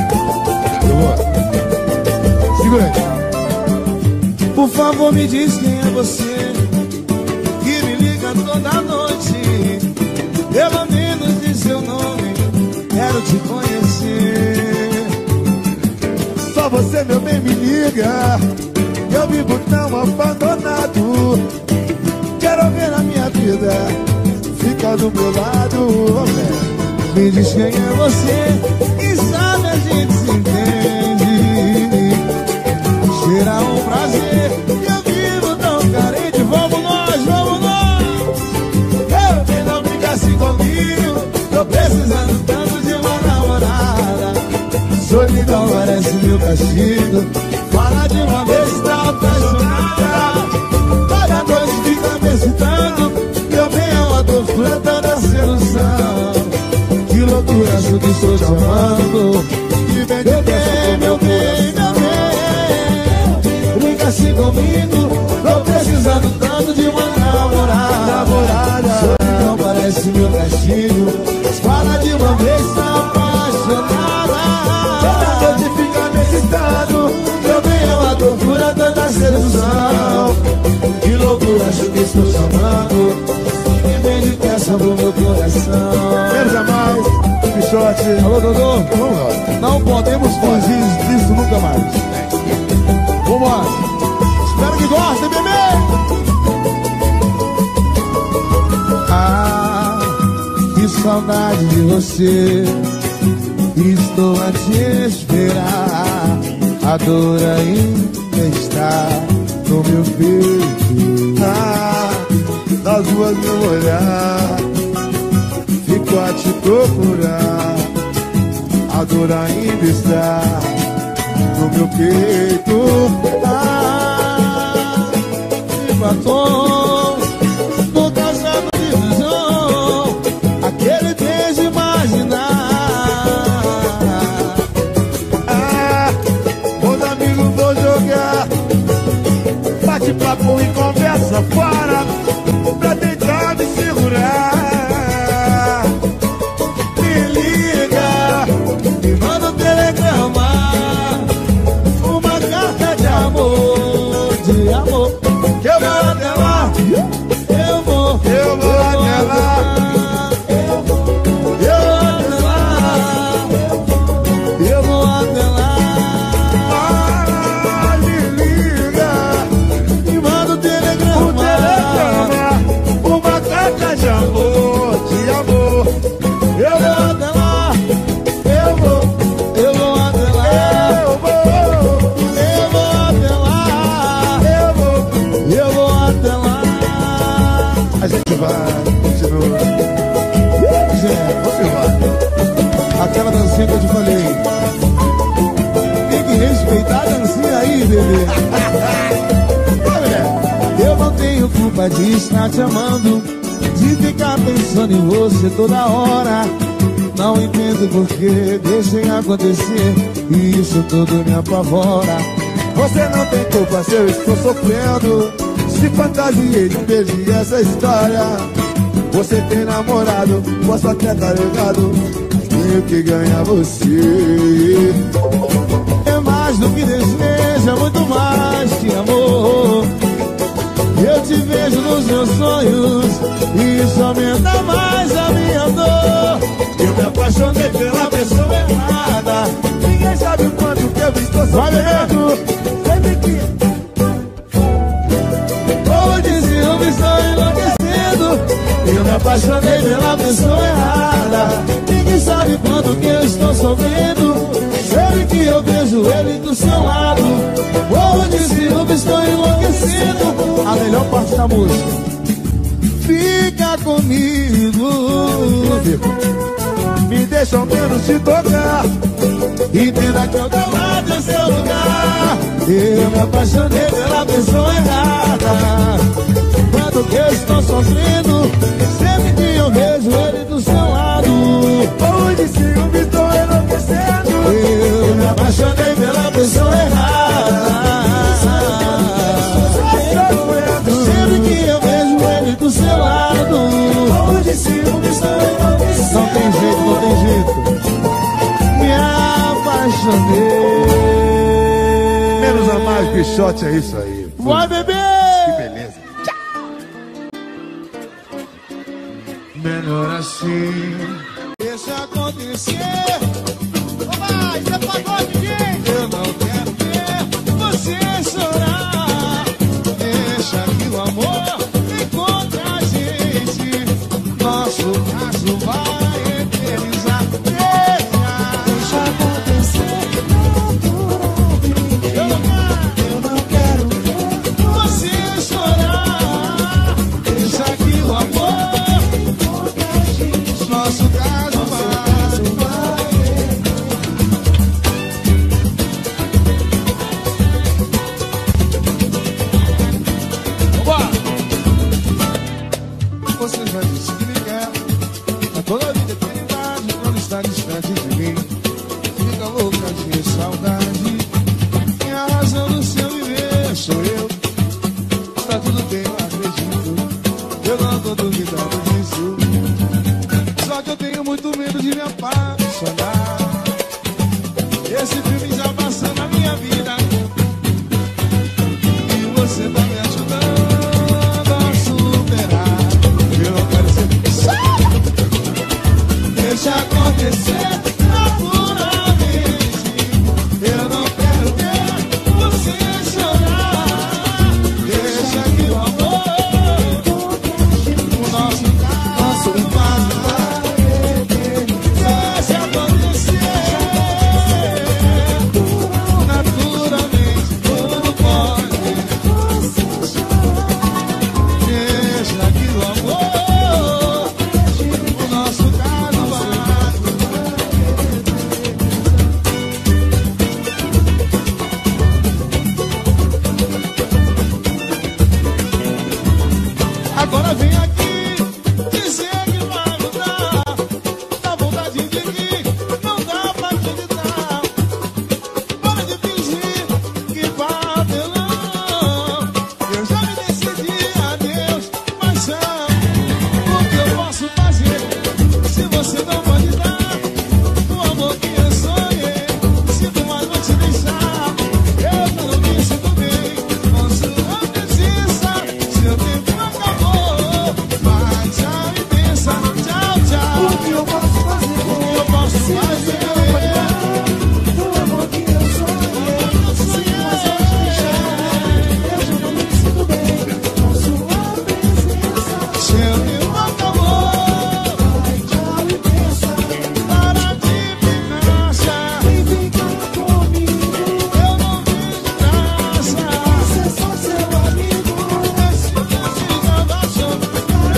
Segura aí. Por favor, me diz quem é você que me liga toda noite. Pelo menos diz seu nome, quero te conhecer. Só você, meu bem, me liga. Eu vivo tão abandonado. Quero ver a minha vida fica do meu lado. Me diz quem é você, quem sabe a gente se entende. Será um prazer, eu vivo tão carente. Vamos nós, vamos nós. Eu que não fica assim comigo, tô precisando tanto de uma namorada. Solidão parece meu castigo. Fala de uma vez, tá apaixonada. Toda noite fica me excitando. Eu venho a tortura, toda sedução. Que loucura, acho que estou te amando. E vem de bem, meu bem, meu bem. Brinca assim comigo, tô precisando tanto de uma namorada. Solidão parece meu castigo. Fala de uma vez, tá apaixonada. Toda noite fica me excitando. Eu venho a tortura, tanta sedução. Que loucura, acho que estou te amando. E vem de peça pro meu coração. Quero jamais. Pichote. Alô, Dodô? Vamos lá. Não podemos fugir disso nunca mais. Vambora. Espero que gostem, bebê. Ah, que saudade de você. Estou a te esperar. A dor ainda está no meu peito. Ah, das ruas meu olhar fico a te procurar. A dor ainda está no meu peito. Ah, me batom no caçado de ilusão. Aquele beijo imaginar. Ah, meus amigos, vou jogar A gente vai, continua. Gente, vamos embora. Aquela dancinha que eu te falei. Tem que respeitar a dancinha aí, bebê. Eu não tenho culpa de estar te amando, de ficar pensando em você toda hora. Não entendo porque deixem acontecer e isso tudo me apavora. Você não tem culpa se eu estou sofrendo, se fantasiei de um beijo e essa história. Você tem namorado, posso até estar ligado, tenho que ganhar você. É mais do que desejo, é muito mais que amor. Eu te vejo nos meus sonhos e isso aumenta mais a minha dor. Eu me apaixonei pela pessoa errada, ninguém sabe o quanto que eu estou sofrendo. Sempre que como disse, eu me estou enlouquecendo. Eu me apaixonei pela pessoa errada, ninguém sabe quanto que eu estou sofrendo. Sempre que eu vejo ele do seu lado, como disse, eu me estou enlouquecendo. A melhor parte da música: fica comigo, me deixa ao menos te tocar, entenda que eu teu lado é seu lugar. Eu me apaixonei pela pessoa errada, quanto que eu estou sofrendo. Sempre que eu vejo ele do seu lado, onde se eu me estou enlouquecendo. Eu me apaixonei pela pessoa errada, sempre que eu vejo ele do seu lado, onde se eu me estou enlouquecendo. Não tem jeito, não tem jeito. Me apaixonei. Menos a mais, Pichote, é isso aí. Vai, bebê! Que beleza. Melhor assim, deixa acontecer. Vai, você pagou, gente. Eu não quero ver você chorar. Deixa que o amor encontre a gente. Nosso caso vai eternizar. Deixa acontecer naturalmente. Eu não quero ver você chorar. Deixa que o amor encontre a gente. Nosso caso vai. Você já disse que me quer, mas toda a vida é eternidade quando está distante de mim. Fica louca de saudade, e a razão do seu viver sou eu. Tá tudo bem, eu acredito, eu não tô duvidando disso. Só que eu tenho muito medo de me apaixonar. Esse filme já passou na minha vida, e você tá me ajudando a superar. Deixa acontecer naturalmente. Eu não quero ver você chorar. Deixa que o amor, o nosso caso vai. Deixa acontecer naturalmente. Tudo pode. Deixa que o amor, o nosso caso vai. Agora vem aqui dizer que vai mudar. Dá vontade de rir, não dá pra acreditar. Para de fingir que vai apelão. Eu já me decidi, adeus, paixão. O que eu posso fazer se você não pode dar o amor que eu sonhei? Sinto, mas vou te deixar. Eu não me sinto bem com sua presença. Seu tempo acabou, vai, tchau e pensa. Tchau, tchau. O que eu posso fazer? O que eu posso fazer? O amor que eu sonhei. Sinto, mas vou te deixar. Eu não me sinto bem com sua presença. Seu tempo acabou, vai, tchau e pensa. Para de me achar e ficar comigo. Eu não vejo graça, você é só seu amigo. Esse já baixou.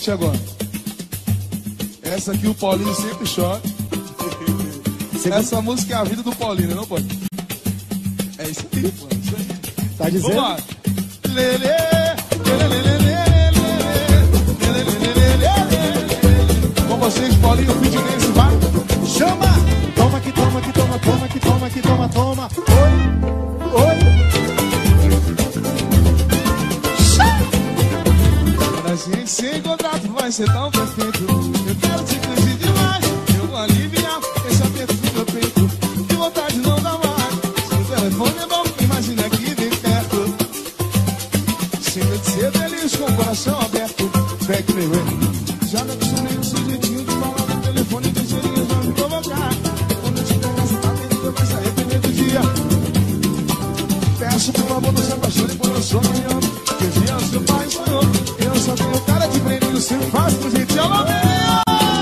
seguinte agora. Essa aqui o Paulinho sempre chora. Essa música é a vida do Paulinho, não pode? É isso aí, pô. Isso aí. Tá dizendo? Vamos lá. Com vocês, Paulinho Fitness, vai. Chama! Toma que toma, que toma, toma, que toma, que toma, toma. Oi, oi. Quando a gente se encontrar, tu vai ser tão perfeito. Eu quero te conhecer demais. Eu vou aliviar esse aperto do meu peito. De vontade não dá mais. Se o telefone é bom, imagina aqui bem perto. Sinto de ser feliz com o coração aberto. Back me way. Já me acostumei com o sujeitinho de falar no telefone. Besteirinhas vai me provocar. Quando eu te pegar, você tá pedindo, vai se arrepender do dia. Peço por favor, não se apaixone por eu sou melhor. Que o dia o seu pai sonhou. Eu só tenho cara de prêmio, se faz pro jeito eu não venho.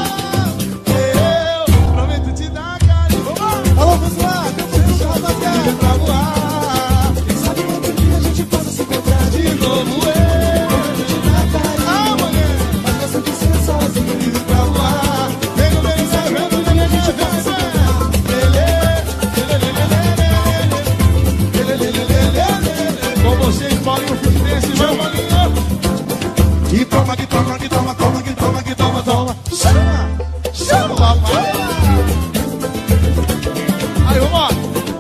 Eu prometo te dar carinho. Alô, vamos lá! Deixa eu rapaziada! Pra voar. Quem sabe outro dia a gente possa se encontrar De novo eu prometo te dar carinho. amanhã. Mas cansa de ser sozinho. Pra voar. Vem no meu encerramento, ninguém te vê. Com vocês, Paulinho Fitness, meu Paulinho. Que toma, que toma, que toma, toma, que toma, que toma, toma. Chama! Chama, papai. Aí, vamos lá.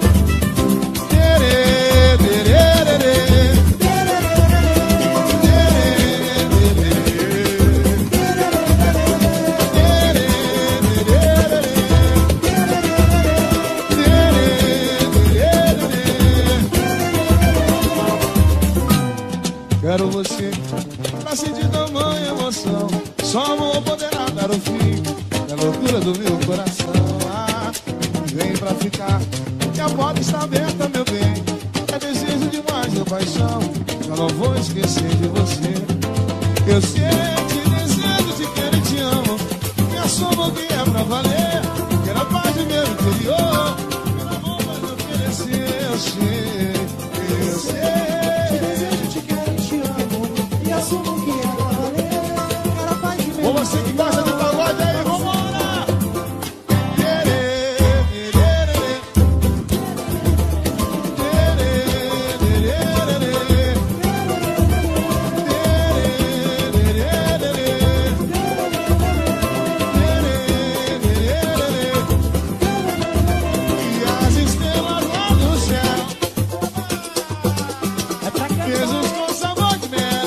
Quero você pra sentir tamanha emoção. Só amor poderá dar o fim da loucura do meu coração. Ah, vem pra ficar, que a porta está aberta, meu bem. É desejo demais, meu paixão. Eu não vou esquecer de você. Eu sei, te desejo, te quero e te amo. Me assumo que é pra valer. Quero a paz do meu interior. Meu amor vai me oferecer. Eu sei, eu sei. Ou você que gosta do pagode aí, vambora! E as estrelas lá do céu, Jesus com sabor de mel.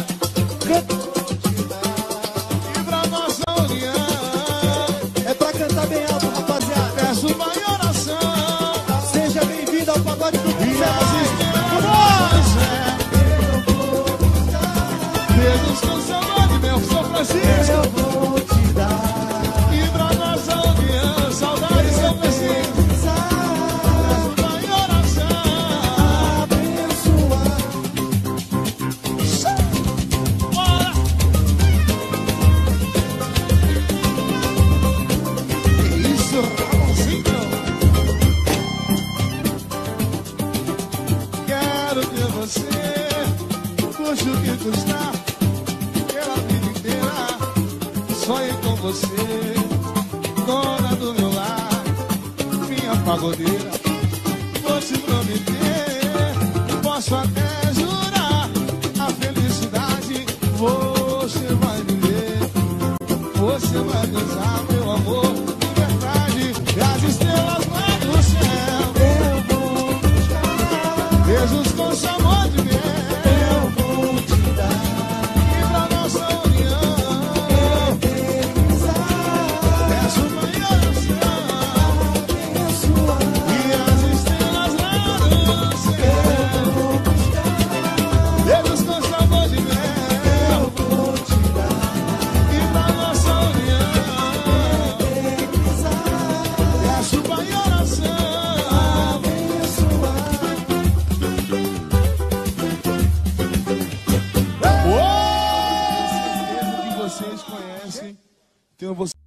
E pra nossa união, É pra cantar bem alto, rapaziada. peço uma oração. Seja bem-vindo ao Pagode do E as Pincel. estrelas lá do céu, Jesus com sabor de mel, São Francisco. Eu vou te dar. E pra nossa união, saudade São Francisco. Peço uma oração. Abençoar. Bora! Que isso, Ramonzinho? Quero ter você, custe o que custar, pela vida inteira. Sonhei com você, dona do meu lar, minha pagodeira. Vou te prometer, posso até jurar, a felicidade você vai viver. Você vai gozar, meu amor, liberdade. E as estrelas lá do céu, Eu vou buscar. Jesus com sabor de mel. Eu vou te dar. E pra nossa união, peço uma oração. Abençoar. E as estrelas lá do céu, Jesus com sabor de mel. Eu vou te dar. E pra nossa união, peço uma oração. Certeza que vocês conhecem. Tenho você.